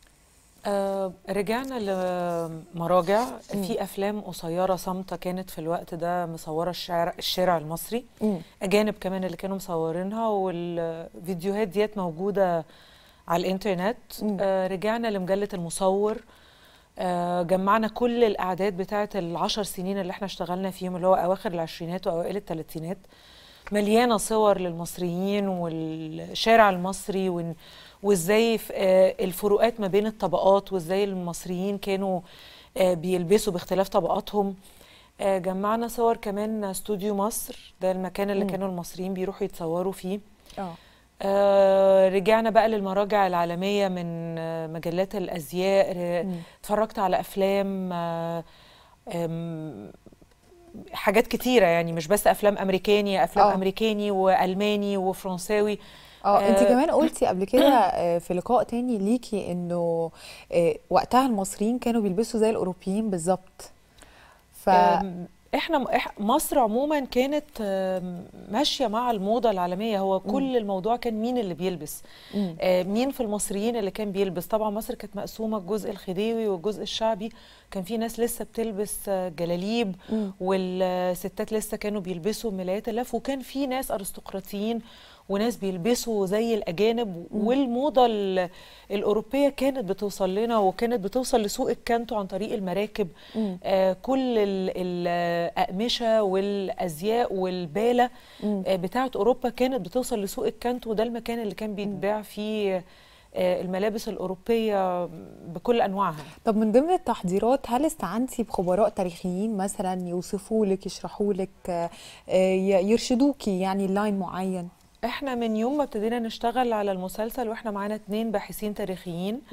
S5: رجعنا لمراجع في افلام قصيره صامته كانت في الوقت ده مصوره الشارع المصري، اجانب كمان اللي كانوا مصورينها، والفيديوهات ديت موجوده على الانترنت. رجعنا لمجله المصور، جمعنا كل الاعداد بتاعه ال10 سنين اللي احنا اشتغلنا فيهم، اللي هو اواخر العشرينات واوائل الثلاثينات، مليانه صور للمصريين والشارع المصري وازاي الفروقات ما بين الطبقات، وازاي المصريين كانوا بيلبسوا باختلاف طبقاتهم. جمعنا صور كمان استوديو مصر، ده المكان اللي كانوا المصريين بيروحوا يتصوروا فيه. رجعنا بقى للمراجع العالمية من مجلات الأزياء، اتفرجت على أفلام، حاجات كتيرة يعني، مش بس أفلام أمريكاني، أفلام أمريكاني وألماني وفرنساوي.
S1: انت كمان قلتي قبل كده في لقاء تاني ليكي انه وقتها المصريين كانوا بيلبسوا زي الأوروبيين بالظبط.
S5: احنا مصر عموما كانت ماشيه مع الموضه العالميه. هو كل الموضوع كان مين اللي بيلبس، مين في المصريين اللي كان بيلبس. طبعا مصر كانت مقسومه الجزء الخديوي والجزء الشعبي، كان في ناس لسه بتلبس جلاليب، والستات لسه كانوا بيلبسوا ملايات اللف، وكان في ناس ارستقراطيين وناس بيلبسوا زي الأجانب. والموضة الأوروبية كانت بتوصل لنا، وكانت بتوصل لسوق الكانتو عن طريق المراكب. كل الأقمشة والأزياء والبالة بتاعت أوروبا كانت بتوصل لسوق الكانتو، وده المكان اللي كان بيتباع فيه الملابس الأوروبية بكل أنواعها.
S1: طب من ضمن التحضيرات هل استعنتي بخبراء تاريخيين مثلا يوصفوا لك، يشرحوا لك، يرشدوكي يعني لاين معين؟
S5: احنا من يوم ما ابتدينا نشتغل على المسلسل واحنا معانا 2 باحثين تاريخيين،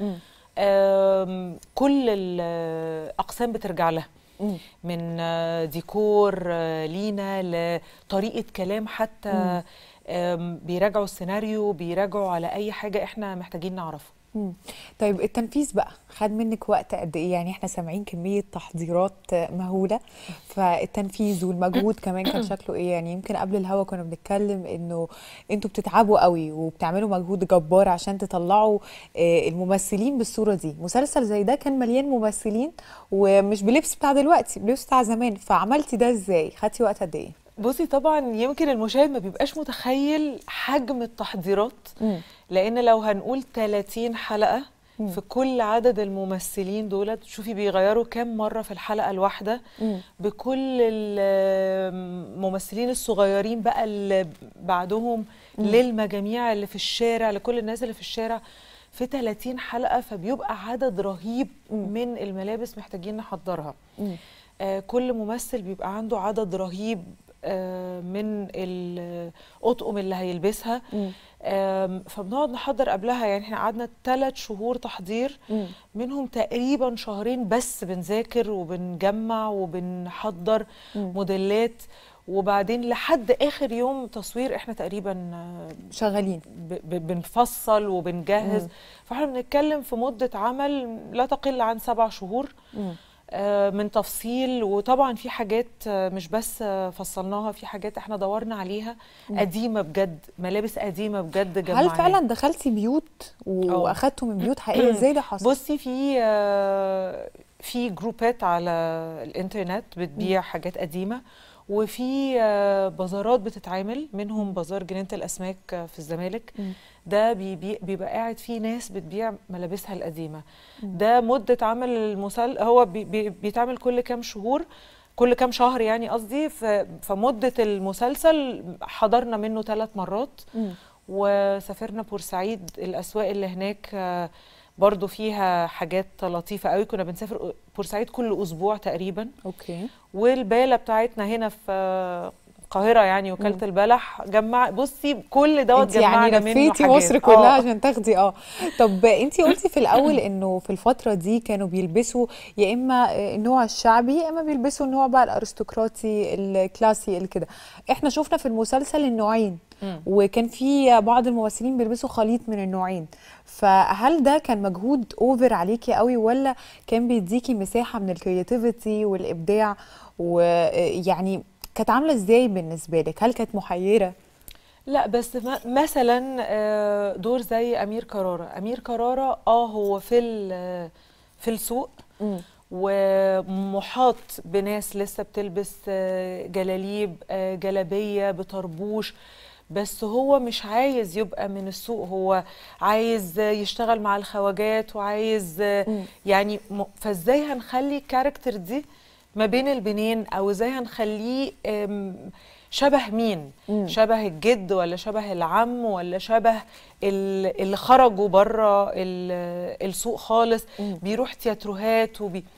S5: كل الأقسام بترجع لها، من ديكور لينا لطريقة كلام، حتى بيراجعوا السيناريو، بيراجعوا على أي حاجة احنا محتاجين نعرفها.
S1: طيب التنفيذ بقى خد منك وقت قد ايه؟ يعني احنا سامعين كميه تحضيرات مهوله، فالتنفيذ والمجهود كمان كان شكله ايه؟ يعني يمكن قبل الهوا كنا بنتكلم انه انتوا بتتعبوا قوي وبتعملوا مجهود جبار عشان تطلعوا الممثلين بالصوره دي. مسلسل زي ده كان مليان ممثلين ومش بلبس بتاع دلوقتي، بلبس بتاع زمان، فعملتي ده ازاي؟ خدتي وقت قد ايه؟
S5: بصي، طبعا يمكن المشاهد ما بيبقاش متخيل حجم التحضيرات، لان لو هنقول 30 حلقه في كل عدد الممثلين دولت، شوفي بيغيروا كام مره في الحلقه الواحده، بكل الممثلين الصغيرين بقى اللي بعدهم، للمجاميع اللي في الشارع، لكل الناس اللي في الشارع، في 30 حلقه، فبيبقى عدد رهيب من الملابس محتاجين نحضرها. كل ممثل بيبقى عنده عدد رهيب من الأطقم اللي هيلبسها، فبنقعد نحضر قبلها. يعني احنا قعدنا 3 شهور تحضير، منهم تقريبا 2 شهر بس بنذاكر وبنجمع وبنحضر موديلات، وبعدين لحد آخر يوم تصوير احنا تقريبا
S1: شغالين
S5: بنفصل وبنجهز. فاحنا بنتكلم في مدة عمل لا تقل عن 7 شهور من تفصيل. وطبعا في حاجات مش بس فصلناها، في حاجات احنا دورنا عليها قديمه بجد، ملابس قديمه بجد جمعناها.
S1: هل فعلا دخلتي بيوت واخدتوا من بيوت حقيقيه؟ ازاي ده حصل؟
S5: بصي، في جروبات على الانترنت بتبيع حاجات قديمه، وفي بازارات بتتعمل، منهم بازار جنينه الاسماك في الزمالك. ده بيبقى قاعد فيه ناس بتبيع ملابسها القديمه. ده مده عمل هو بيتعمل كل كام شهور، كل كام شهر يعني قصدي. فمده المسلسل حضرنا منه 3 مرات. وسافرنا بورسعيد، الاسواق اللي هناك برضو فيها حاجات لطيفه قوي. كنا بنسافر بورسعيد كل اسبوع تقريبا.
S1: اوكي.
S5: والبالة بتاعتنا هنا في القاهره يعني وكاله البلح. بصي كل دوت جمعنا
S1: يعني
S5: منه
S1: لفيتي
S5: حاجات.
S1: مصر كلها عشان تاخدي طب انت قلتي في الاول انه في الفتره دي كانوا بيلبسوا يا اما النوع الشعبي يا اما بيلبسوا النوع بقى الارستقراطي الكلاسي كده. احنا شفنا في المسلسل النوعين، وكان في بعض الممثلين بيلبسوا خليط من النوعين. فهل ده كان مجهود اوفر عليكي قوي، ولا كان بيديكي مساحه من الكرياتيفيتي والابداع؟ ويعني كانت عامله ازاي بالنسبه لك؟ هل كانت محيره؟
S5: لا بس مثلا دور زي امير كرارة هو في السوق ومحاط بناس لسه بتلبس جلاليب، جلابيه بطربوش، بس هو مش عايز يبقى من السوق، هو عايز يشتغل مع الخواجات وعايز يعني فازاي هنخلي الكاركتر دي ما بين البنين، او ازاي هنخليه شبه مين؟ شبه الجد ولا شبه العم ولا شبه اللي خرجوا بره السوق خالص، بيروح تياتروهات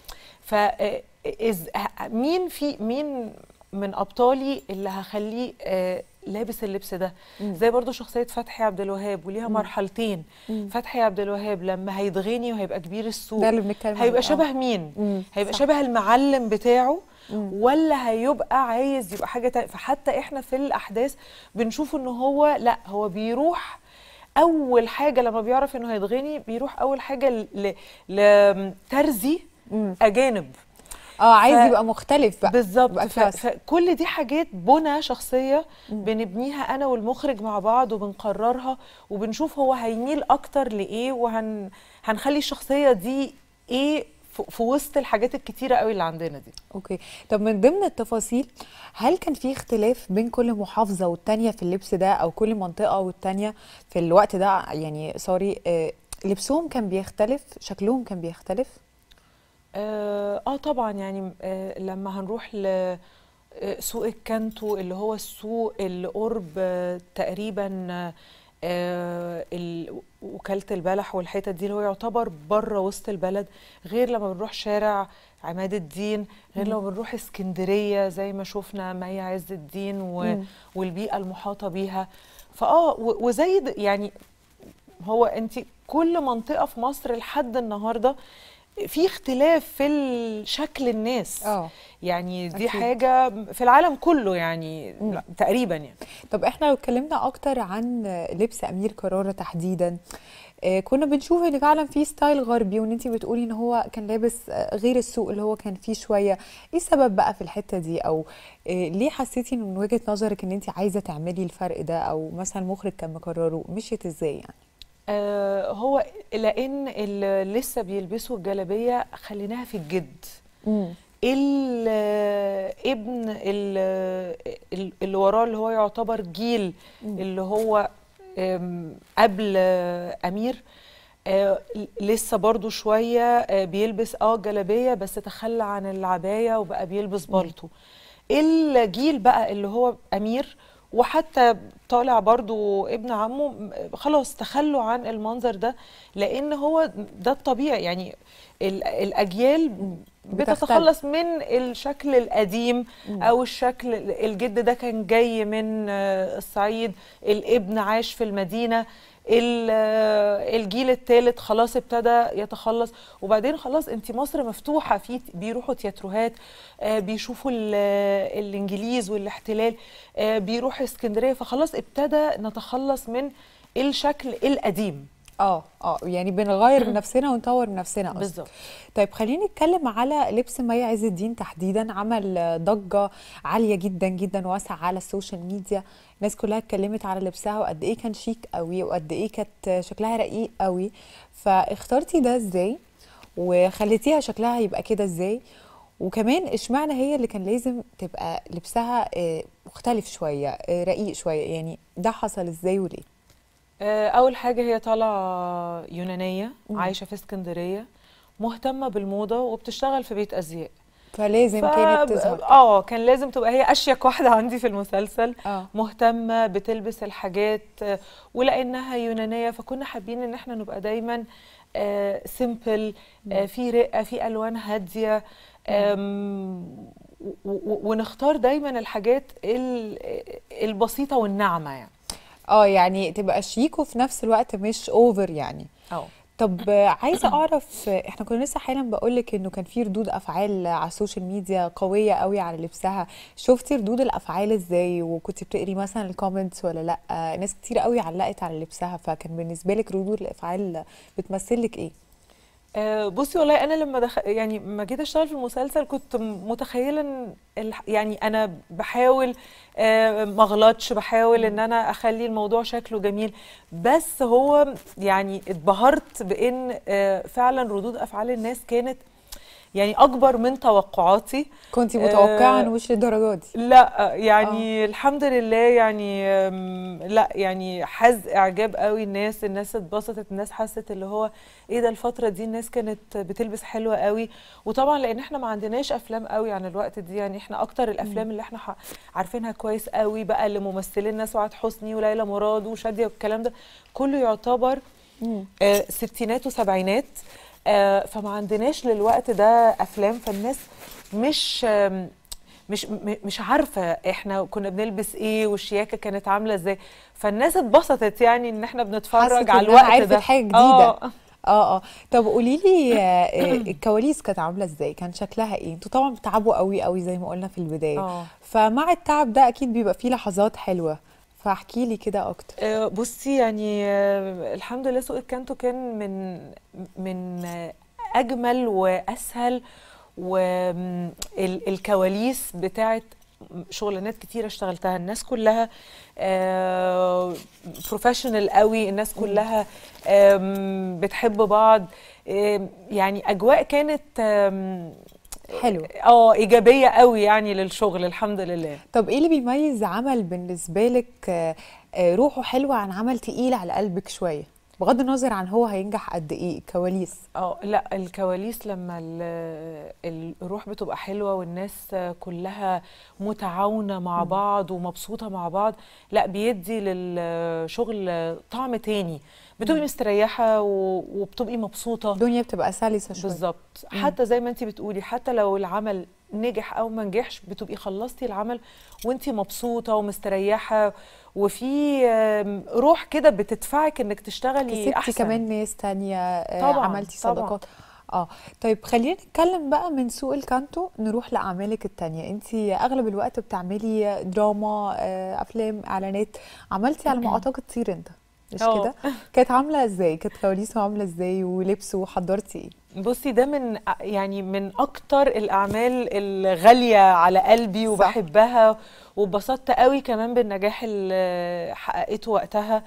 S5: مين من ابطالي اللي هخليه لابس اللبس ده؟ زي برضو شخصيه فتحي عبد الوهاب، وليها مرحلتين. فتحي عبد الوهاب لما هيتغني وهيبقى كبير السوق،
S1: ده اللي بنتكلم
S5: هيبقى شبه مين؟ هيبقى شبه المعلم بتاعه ولا هيبقى عايز يبقى حاجه تانية؟ فحتى احنا في الاحداث بنشوف ان هو لا، هو بيروح اول حاجه لما بيعرف انه هيتغني، بيروح اول حاجه لترزي اجانب.
S1: عايز يبقى مختلف بقى
S5: بالظبط. فكل دي حاجات بنى شخصيه بنبنيها انا والمخرج مع بعض، وبنقررها وبنشوف هو هيميل اكتر لايه، وهنخلي الشخصيه دي ايه في وسط الحاجات الكتيره قوي اللي عندنا دي.
S1: اوكي. طب من ضمن التفاصيل، هل كان في اختلاف بين كل محافظه والتانيه في اللبس ده، او كل منطقه والتانيه في الوقت ده؟ يعني لبسهم كان بيختلف، شكلهم كان بيختلف؟
S5: طبعا يعني لما هنروح لسوق الكانتو اللي هو السوق اللي قرب تقريبا وكالة البلح والحتت دي، اللي هو يعتبر بره وسط البلد، غير لما بنروح شارع عماد الدين، غير لما بنروح اسكندرية زي ما شفنا مي عز الدين والبيئة المحاطة بيها. وزي يعني هو انت كل منطقة في مصر لحد النهاردة في اختلاف في شكل الناس. يعني دي أكيد. حاجة في العالم كله يعني تقريبا يعني.
S1: طب احنا لو اتكلمنا اكتر عن لبس امير كرارة تحديدا، كنا بنشوف ان فعلا في ستايل غربي، وان انتي بتقولي ان هو كان لابس غير السوق اللي هو كان فيه شويه. ايه السبب بقى في الحته دي؟ او ليه حسيتي من وجهه نظرك ان انتي عايزه تعملي الفرق ده، او مثلا المخرج كان مقرره؟ مشيت ازاي يعني؟
S5: هو لان اللي لسه بيلبسوا الجلابيه خليناها في الجد. الابن اللي وراه اللي هو يعتبر جيل اللي هو قبل امير، لسه برضو شويه بيلبس جلابيه، بس تخلى عن العبايه وبقى بيلبس بالطو. الجيل بقى اللي هو امير وحتى طالع برضو ابن عمه، خلاص تخلوا عن المنظر ده، لان هو ده الطبيعي. يعني الاجيال بتتخلص من الشكل القديم او الشكل الجد ده كان جاي من الصعيد، الابن عاش في المدينه، الجيل الثالث خلاص ابتدى يتخلص، وبعدين خلاص انت مصر مفتوحه، في بيروحوا تياتروهات، بيشوفوا الانجليز والاحتلال، بيروحوا اسكندريه، فخلاص ابتدى نتخلص من الشكل القديم.
S1: يعني بنغير من نفسنا ونطور من نفسنا
S5: بالظبط.
S1: طيب خليني نتكلم على لبس مي عز الدين تحديدا. عمل ضجه عاليه جدا جدا واسعه على السوشيال ميديا، الناس كلها اتكلمت على لبسها وقد ايه كان شيك قوي وقد ايه كانت شكلها رقيق قوي. فاخترتي ده ازاي؟ وخليتيها شكلها يبقى كده ازاي؟ وكمان اشمعنى هي اللي كان لازم تبقى لبسها مختلف شويه، رقيق شويه، يعني ده حصل ازاي وليه؟
S5: اول حاجه هي طالعه يونانيه عايشه في اسكندريه، مهتمه بالموضه وبتشتغل في بيت ازياء،
S1: فلازم كانت تظهر
S5: كان لازم تبقى هي اشيك واحده عندي في المسلسل. مهتمه بتلبس الحاجات، ولانها يونانيه فكنا حابين ان احنا نبقى دايما سيمبل، في رقه، في الوان هاديه، ونختار دايما الحاجات البسيطه والناعمه يعني.
S1: يعني تبقى شيك وفي نفس الوقت مش اوفر يعني. طب عايزه اعرف، احنا كنا لسه حالا بقولك انه كان في ردود افعال على السوشيال ميديا قويه قوي على لبسها، شفتي ردود الافعال ازاي؟ وكنتي بتقري مثلا الكومنتس ولا لا؟ ناس كتير قوي علقت على لبسها، فكان بالنسبه لك ردود الافعال بتمثل لك ايه؟
S5: بصي والله انا لما يعني ما جيت اشتغل في المسلسل كنت متخيله ان يعني انا بحاول ما اغلطش، بحاول ان انا اخلي الموضوع شكله جميل، بس هو يعني اتبهرت بان فعلا ردود افعال الناس كانت يعني اكبر من توقعاتي.
S1: كنتي متوقعه انه مش للدرجه دي؟
S5: لا يعني الحمد لله يعني لا يعني حاز اعجاب قوي الناس اتبسطت، الناس حست اللي هو ايه ده، الفتره دي الناس كانت بتلبس حلوه قوي. وطبعا لان احنا ما عندناش افلام قوي عن الوقت دي، يعني احنا اكتر الافلام اللي احنا عارفينها كويس قوي بقى لممثلين سعاد حسني وليلى مراد وشاديه والكلام ده كله يعتبر ستينات وسبعينات، فما عندناش للوقت ده افلام، فالناس مش عارفه احنا كنا بنلبس ايه والشياكه كانت عامله ازاي، فالناس اتبسطت يعني ان احنا بنتفرج على الوقت ده.
S1: حاجه جديده. طب قولي لي الكواليس كانت عامله ازاي؟ كان شكلها ايه؟ انتوا طبعا بتتعبوا قوي قوي زي ما قلنا في البدايه، فمع التعب ده اكيد بيبقى فيه لحظات حلوه، فاحكي لي كده اكتر.
S5: بصي يعني الحمد لله سوق الكانتو كان من اجمل واسهل، والكواليس بتاعت شغلانات كتيره اشتغلتها، الناس كلها بروفيشنال قوي، الناس كلها بتحب بعض، يعني اجواء كانت
S1: حلوه
S5: ايجابيه قوي يعني للشغل الحمد لله.
S1: طب ايه اللي بيميز عمل بالنسبه لك روحه حلوه عن عمل تقيل على قلبك شويه، بغض النظر عن هو هينجح قد ايه؟ الكواليس
S5: لا الكواليس لما الروح بتبقى حلوه والناس كلها متعاونه مع بعض ومبسوطه مع بعض، لا بيدي للشغل طعم تاني، بتبقي مستريحه وبتبقي مبسوطه،
S1: الدنيا بتبقى سلسه شويه
S5: بالظبط. حتى زي ما انت بتقولي، حتى لو العمل نجح او ما نجحش بتبقي خلصتي العمل وانت مبسوطه ومستريحه، وفي روح كده بتدفعك انك تشتغلي احسن.
S1: كسبتي كمان ناس تانية،
S5: طبعا
S1: عملتي صداقات. طيب خلينا نتكلم بقى من سوق الكانتو نروح لاعمالك التانية. انت اغلب الوقت بتعملي دراما، افلام، اعلانات، عملتي على ما اعتقد طير انت، مش كده؟ كانت عامله ازاي؟ كانت كواليسه عامله ازاي ولبسه وحضرتي ايه؟
S5: بصي ده من اكتر الاعمال الغاليه على قلبي وبحبها، وبسطت قوي كمان بالنجاح اللي حققته وقتها.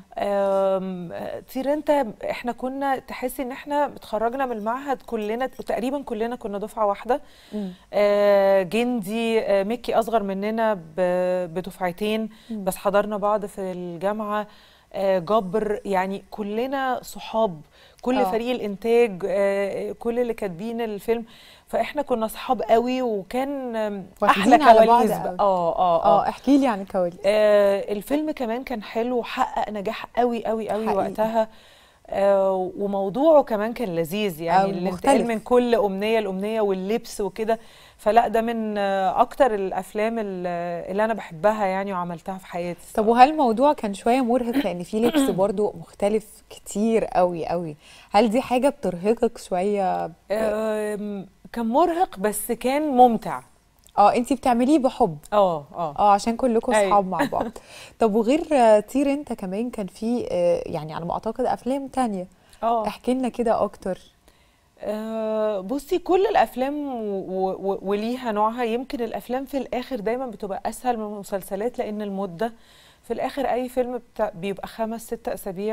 S5: طير انت احنا كنا تحسي ان احنا اتخرجنا من المعهد كلنا تقريبا، كلنا كنا دفعه واحده. جندي مكي اصغر مننا بدفعتين، بس حضرنا بعض في الجامعه. جبر، يعني كلنا صحاب، كل فريق الانتاج، كل اللي كاتبين الفيلم، فاحنا كنا صحاب قوي، وكان احلى كواليس.
S1: احكي لي عن الكواليس.
S5: الفيلم كمان كان حلو وحقق نجاح قوي قوي قوي وقتها، وموضوعه كمان كان لذيذ، يعني الانتقال من كل امنيه لامنيه واللبس وكده، فلا ده من اكتر الافلام اللي انا بحبها يعني وعملتها في حياتي.
S1: طب وهل الموضوع كان شويه مرهق لان في لبس برضو مختلف كتير قوي قوي؟ هل دي حاجه بترهقك شويه؟
S5: كان مرهق بس كان ممتع.
S1: انتي بتعمليه بحب. عشان كلكم اصحاب مع بعض. طب وغير طير انت كمان كان في يعني على ما اعتقد افلام تانية، احكي لنا كده اكتر.
S5: بصي كل الافلام وليها نوعها، يمكن الافلام في الاخر دايما بتبقى اسهل من المسلسلات، لان المده في الاخر اي فيلم بيبقى 5-6 اسابيع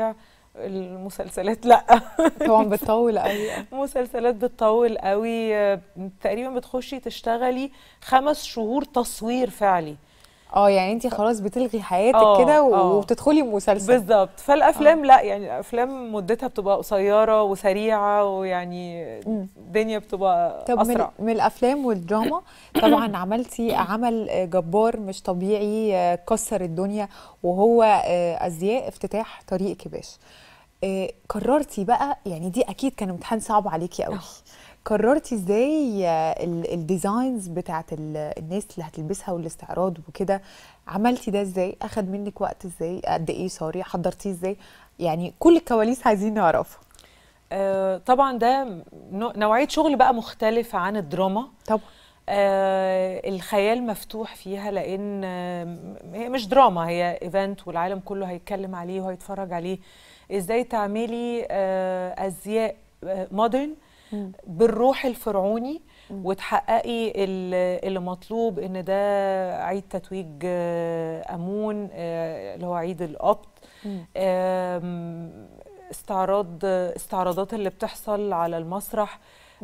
S5: المسلسلات لا.
S1: طبعا بتطول قوي.
S5: مسلسلات بتطول قوي، تقريبا بتخشي تشتغلي 5 شهور تصوير فعلي.
S1: يعني انت خلاص بتلغي حياتك كده وبتدخلي مسلسل.
S5: بالظبط. فالافلام لا، يعني الافلام مدتها بتبقى قصيره وسريعه، ويعني الدنيا بتبقى اسرع.
S1: من الافلام والدراما طبعا عملتي عمل جبار مش طبيعي، كسر الدنيا، وهو ازياء افتتاح طريق كباش. قررتي بقى، يعني دي اكيد كان امتحان صعب عليكي قوي، قررتي ازاي الديزاينز بتاعت الناس اللي هتلبسها والاستعراض وكده؟ عملتي ده ازاي؟ اخد منك وقت ازاي؟ قد ايه؟ سوري، حضرتيه ازاي؟ يعني كل الكواليس عايزين نعرفها.
S5: طبعا ده نوعيه شغل بقى مختلفه عن الدراما
S1: طبعا.
S5: الخيال مفتوح فيها، لان هي مش دراما، هي ايفنت والعالم كله هيتكلم عليه وهيتفرج عليه. ازاي تعملي ازياء مودرن بالروح الفرعوني وتحققي اللي مطلوب، ان ده عيد تتويج امون اللي هو عيد القبط، استعراضات اللي بتحصل على المسرح.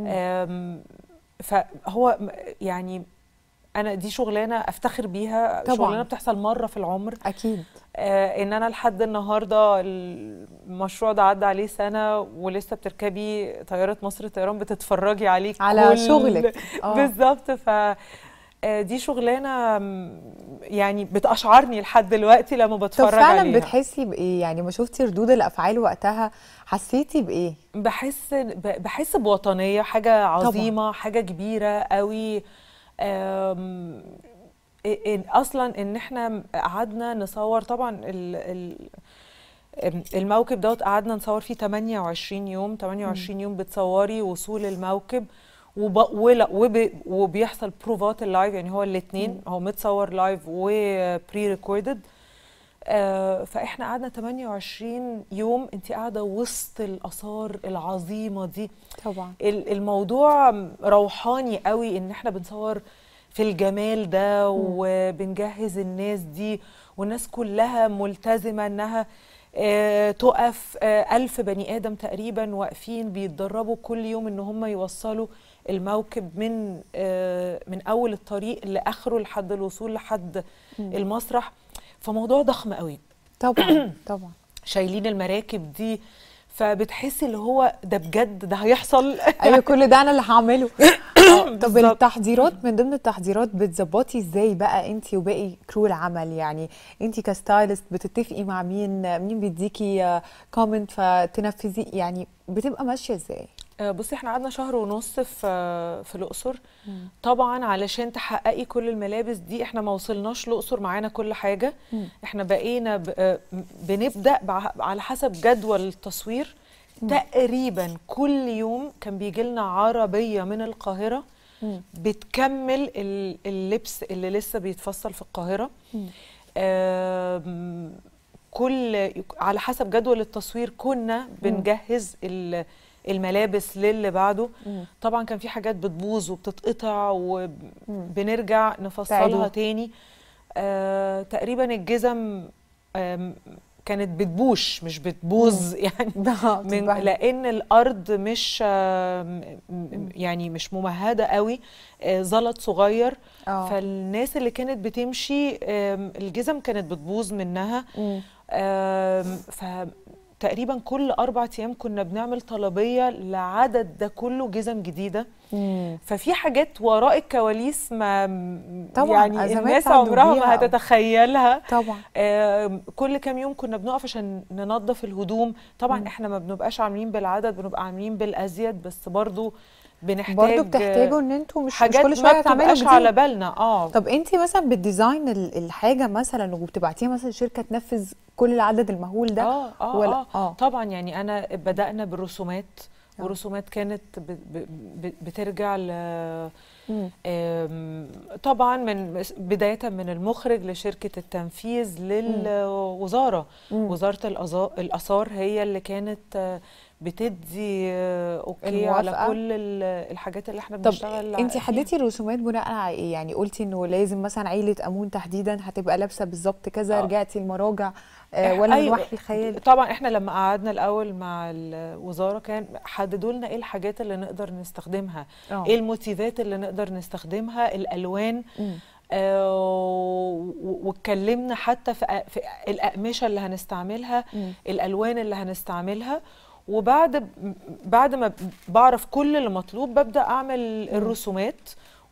S5: فهو يعني انا دي شغلانه افتخر بيها طبعا. شغلانه بتحصل مره في العمر
S1: اكيد.
S5: ان انا لحد النهارده المشروع ده عدى عليه سنه ولسه بتركبي طياره مصر الطيران بتتفرجي عليه
S1: على شغلك.
S5: بالظبط. ف دي شغلانه يعني بتأشعرني لحد دلوقتي لما بتفرج عليها.
S1: طب فعلا بتحسي بايه؟ يعني ما شفتي ردود الافعال وقتها، حسيتي بايه؟
S5: بحس بوطنيه، حاجه عظيمه طبعا. حاجه كبيره قوي. اصلا ان احنا قعدنا نصور طبعا الموكب دوت، قعدنا نصور فيه 28 يوم. 28 يوم بتصوري وصول الموكب وبيحصل بروفات اللايف، يعني هو الاثنين، هو متصور لايف وبري ريكوردد. فاحنا قعدنا 28 يوم انت قاعده وسط الاثار العظيمه دي
S1: طبعا.
S5: الموضوع روحاني قوي، ان احنا بنصور في الجمال ده وبنجهز الناس دي، والناس كلها ملتزمه انها تقف. 1000 بني ادم تقريبا واقفين بيتدربوا كل يوم ان هم يوصلوا الموكب من اول الطريق لاخره لحد الوصول لحد المسرح. فموضوع ضخم قوي
S1: طبعا. طبعا
S5: شايلين المراكب دي، فبتحسي اللي هو ده بجد ده هيحصل.
S1: ايوه كل ده انا اللي هعمله. طب التحضيرات، من ضمن التحضيرات بتظبطي ازاي بقى انت وباقي كرو العمل؟ يعني انت كستايلست بتتفقي مع مين بيديكي كومنت فتنفذي، يعني بتبقى ماشيه ازاي؟
S5: بصي احنا قعدنا 1.5 شهر في الأقصر. طبعا علشان تحققي كل الملابس دي احنا ما وصلناش الأقصر معانا كل حاجة. احنا بقينا بنبدأ على حسب جدول التصوير. تقريبا كل يوم كان بيجي لنا عربية من القاهرة بتكمل اللبس اللي لسه بيتفصل في القاهرة. على حسب جدول التصوير كنا بنجهز الملابس للي بعده. طبعا كان في حاجات بتبوظ وبتتقطع وبنرجع نفصلها تاني. تقريبا الجزم كانت بتبوش مش بتبوظ يعني لان الارض مش يعني مش ممهده قوي، زلط صغير. فالناس اللي كانت بتمشي الجزم كانت بتبوظ منها. فتقريبا كل 4 أيام كنا بنعمل طلبيه لعدد ده كله جزم جديده. ففي حاجات وراء الكواليس ما
S1: طبعا
S5: يعني الناس عمرها ما هتتخيلها.
S1: طبعا.
S5: كل كام يوم كنا بنقف عشان ننظف الهدوم. طبعا احنا ما بنبقاش عاملين بالعدد، بنبقى عاملين بالازيد، بس برضو
S1: بتحتاجوا ان انتوا مش
S5: حاجات
S1: كل شويه تعملوا
S5: جديد على بالنا.
S1: طب انت مثلا بالديزاين الحاجه مثلا وبتبعتيها مثلا شركه تنفذ كل العدد المهول ده؟
S5: ولا طبعا يعني انا بدأنا بالرسومات. ورسومات كانت بترجع طبعا من بداية من المخرج لشركة التنفيذ للوزارة. وزارة الآثار هي اللي كانت بتدي اوكي على كل الحاجات اللي احنا بنشتغل.
S1: طب انت حددتي الرسومات بناء على ايه؟ يعني قلتي انه لازم مثلا عيلة امون تحديدا هتبقى لابسه بالظبط كذا، رجعتي المراجع ولا من وحي الخيال؟
S5: طبعا احنا لما قعدنا الاول مع الوزاره كان حددوا لنا ايه الحاجات اللي نقدر نستخدمها، ايه الموتيفات اللي نقدر نستخدمها، الالوان. واتكلمنا حتى في الاقمشه اللي هنستعملها، الالوان اللي هنستعملها. وبعد ما بعرف كل اللي مطلوب ببدا اعمل الرسومات،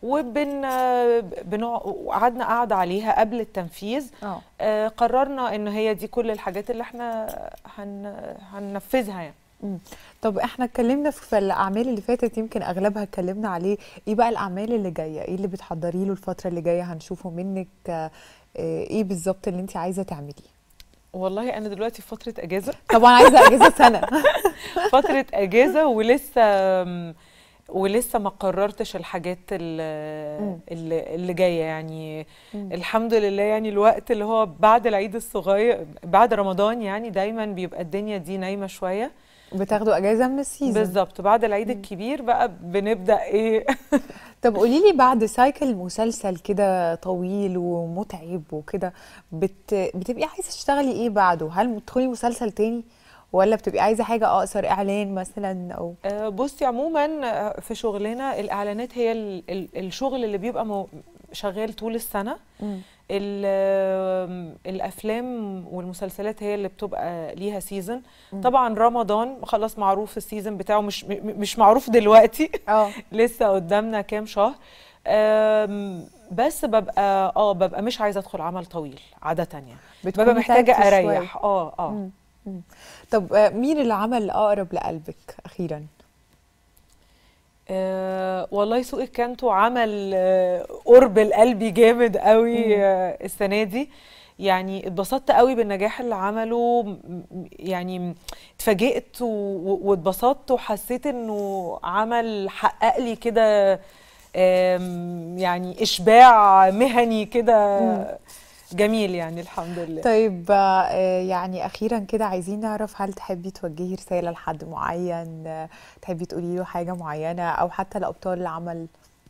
S5: وقعدنا قعده عليها قبل التنفيذ. قررنا ان هي دي كل الحاجات اللي احنا هننفذها يعني.
S1: طب احنا اتكلمنا في الاعمال اللي فاتت، يمكن اغلبها اتكلمنا عليه. ايه بقى الاعمال اللي جايه؟ ايه اللي بتحضري له الفتره اللي جايه هنشوفه منك؟ ايه بالظبط اللي انت عايزه تعمليه؟
S5: والله انا دلوقتي في فتره اجازه.
S1: طبعا عايزه اجازه سنه.
S5: فتره اجازه ولسه ما قررتش الحاجات اللي جايه يعني. الحمد لله يعني الوقت اللي هو بعد العيد الصغير بعد رمضان يعني دايما بيبقى الدنيا دي نايمه شويه.
S1: بتاخدوا اجازه من السيزون
S5: بالظبط، بعد العيد الكبير بقى بنبدا ايه.
S1: طب قولي لي، بعد سايكل مسلسل كده طويل ومتعب وكده بتبقي عايزه تشتغلي ايه بعده؟ هل تدخلي مسلسل تاني ولا بتبقي عايزه حاجه اقصر، اعلان مثلا او؟
S5: بصي عموما في شغلنا الاعلانات هي الشغل اللي بيبقى شغال طول السنه. الافلام والمسلسلات هي اللي بتبقى ليها سيزون. طبعا رمضان خلاص معروف السيزون بتاعه، مش معروف دلوقتي. لسه قدامنا كام شهر. بس ببقى مش عايزه ادخل عمل طويل عاده يعني، ببقى محتاجه اريح.
S1: طب مين اللي عمل اقرب لقلبك اخيرا؟
S5: والله سوق الكانتو عمل قرب لقلبي جامد قوي السنه دي. يعني اتبسطت قوي بالنجاح اللي عمله، يعني اتفاجئت واتبسطت وحسيت انه عمل حقق لي كده يعني اشباع مهني كده جميل يعني الحمد لله.
S1: طيب يعني اخيرا كده عايزين نعرف، هل تحبي توجهي رساله لحد معين؟ تحبي تقولي له حاجه معينه او حتى لابطال العمل؟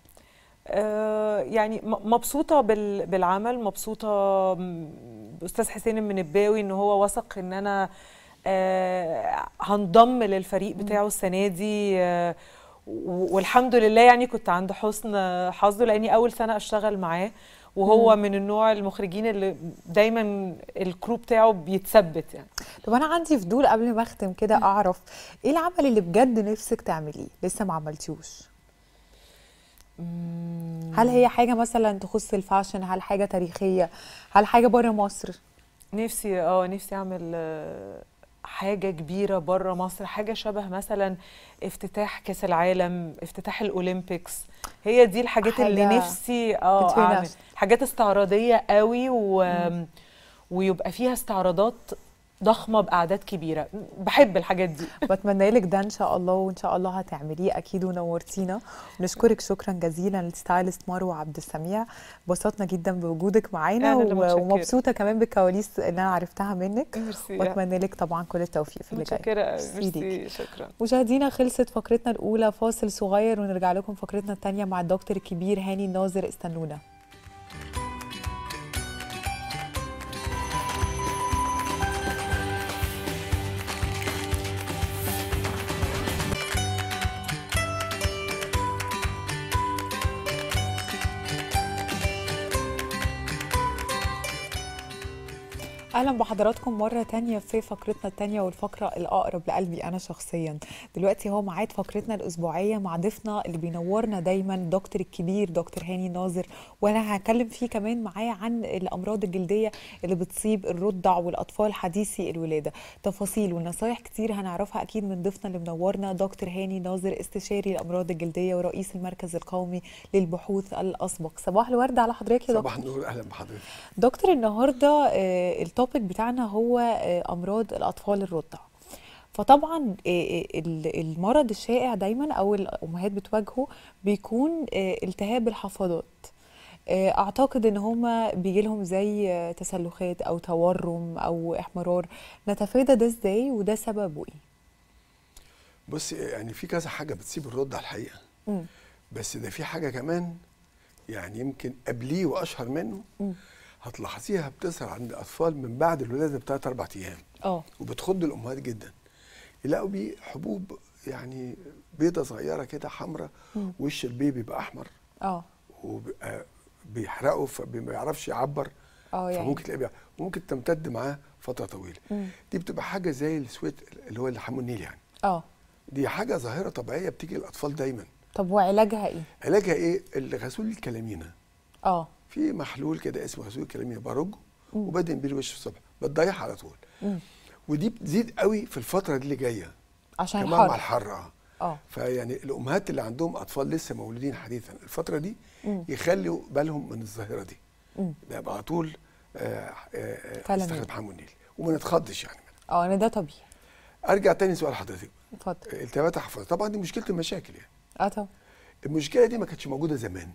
S5: يعني مبسوطه بالعمل، مبسوطه باستاذ حسين المنباوي ان هو وثق ان انا هنضم للفريق بتاعه السنه دي. والحمد لله يعني كنت عند حسن حظه لاني اول سنه اشتغل معاه، وهو من النوع المخرجين اللي دايما الكرو بتاعه بيتثبت يعني.
S1: طب انا عندي فضول قبل ما اختم كده اعرف ايه العمل اللي بجد نفسك تعمليه لسه ما عملتيهوش؟ هل هي حاجه مثلا تخص الفاشن؟ هل حاجه تاريخيه؟ هل حاجه بره مصر؟
S5: نفسي اعمل حاجه كبيره بره مصر، حاجه شبه مثلا افتتاح كاس العالم، افتتاح الاولمبيكس. هي دي الحاجات اللي نفسي اعمل، حاجات استعراضيه قوي ويبقى فيها استعراضات ضخمه باعداد كبيره. بحب الحاجات دي.
S1: بتمنى لك ده ان شاء الله، وان شاء الله هتعمليه اكيد. ونورتينا ونشكرك شكرا جزيلا للستايلست مروه عبد السميع. انبسطنا جدا بوجودك معانا ومبسوطه كمان بالكواليس اللي انا عرفتها منك. واتمنى لك طبعا كل التوفيق في اللي جاي.
S5: ميرسي، شكرا.
S1: مشاهدينا خلصت فقرتنا الاولى، فاصل صغير ونرجع لكم فقرتنا الثانيه مع الدكتور الكبير هاني الناظر. استنونا. اهلا بحضراتكم مره تانية في فقرتنا التانية والفقره الاقرب لقلبي انا شخصيا. دلوقتي هو ميعاد فقرتنا الاسبوعيه مع ضيفنا اللي بينورنا دايما الدكتور الكبير دكتور هاني الناظر، وانا هتكلم فيه كمان معايا عن الامراض الجلديه اللي بتصيب الرضع والاطفال حديثي الولاده. تفاصيل ونصايح كتير هنعرفها اكيد من ضيفنا اللي منورنا دكتور هاني ناظر، استشاري الامراض الجلديه ورئيس المركز القومي للبحوث الاسبق. صباح الورد على حضرتك يا دكتور.
S6: صباح النور، اهلا بحضرتك
S1: دكتور. النهارده التوبيك بتاعنا هو امراض الاطفال الرضع. فطبعا المرض الشائع دايما او الامهات بتواجهه بيكون التهاب الحفاضات. اعتقد ان هما بيجي لهم زي تسلخات او تورم او احمرار. نتفادى ده ازاي وده سببه ايه؟
S6: بص، يعني في كذا حاجه بتصيب الرضع الحقيقه. بس ده في حاجه كمان يعني يمكن قبليه واشهر منه. هتلاحظيها بتظهر عند الاطفال من بعد الولاده بثلاث 4 ايام. وبتخض الامهات جدا. يلاقوا بيه حبوب يعني بيضه صغيره كده حمراء، وش البيبي بيبقى احمر. وبيبقى بيحرقه فما بيعرفش يعبر.
S1: يعني
S6: فممكن تلاقيه وممكن تمتد معاه فتره طويله. دي بتبقى حاجه زي السويت اللي هو اللحام النيل يعني. دي حاجه ظاهره طبيعيه بتيجي للاطفال دايما.
S1: طب وعلاجها ايه؟
S6: علاجها ايه؟ الغسول الكلامينا. في محلول كده اسمه غسول الكلامينا، برجه وبدهن بيه الوش الصبح، بتضيعها على طول. ودي بتزيد قوي في الفتره دي اللي جايه
S1: عشان
S6: كمان مع الحر.
S1: اه
S6: فيعني الامهات اللي عندهم اطفال لسه مولودين حديثا الفتره دي يخلوا بالهم من الظاهره دي. ده يبقى على طول استخدم حمو النيل وما نتخضش يعني منها.
S1: انا ده طبيعي.
S6: ارجع تاني سؤال حضرتك.
S1: اتفضل.
S6: التهابات الحفاظ طبعا دي مشكله المشاكل يعني.
S1: طبعا.
S6: المشكله دي ما كانتش موجوده زمان.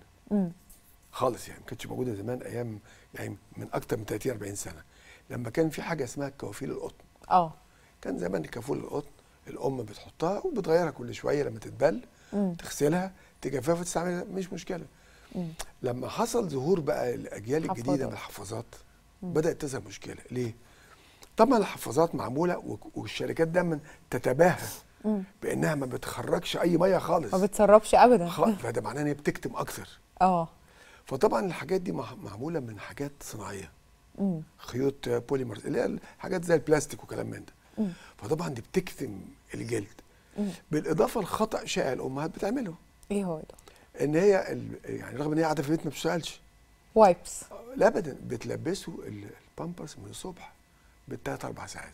S6: خالص يعني ما كانتش موجوده زمان ايام يعني من اكتر من 30 40 سنه لما كان في حاجه اسمها كوافيل القطن. كان زمان كافول القطن الام بتحطها وبتغيرها كل شويه لما تتبل، تغسلها تجففها وتستعملها مش مشكله. لما حصل ظهور بقى الاجيال الجديده من الحفاظات بدات تظهر مشكله. ليه؟ طبعا الحفاظات معموله والشركات دايما تتباهى بانها ما بتخرجش اي ميه خالص،
S1: ما بتسربش ابدا
S6: فده معناه ان هي بتكتم اكتر. فطبعا الحاجات دي معموله من حاجات صناعيه، خيوط بوليمرز اللي هي حاجات زي البلاستيك وكلام من ده. فطبعا دي بتكتم الجلد. بالاضافه لخطا شائع الامهات بتعمله.
S1: ايه هو ده؟
S6: ان هي يعني رغم ان هي قاعده في البيت ما بتشتغلش
S1: وايبس،
S6: لا ابدا، بتلبسه البامبرز من الصبح بالثلاث 4 ساعات.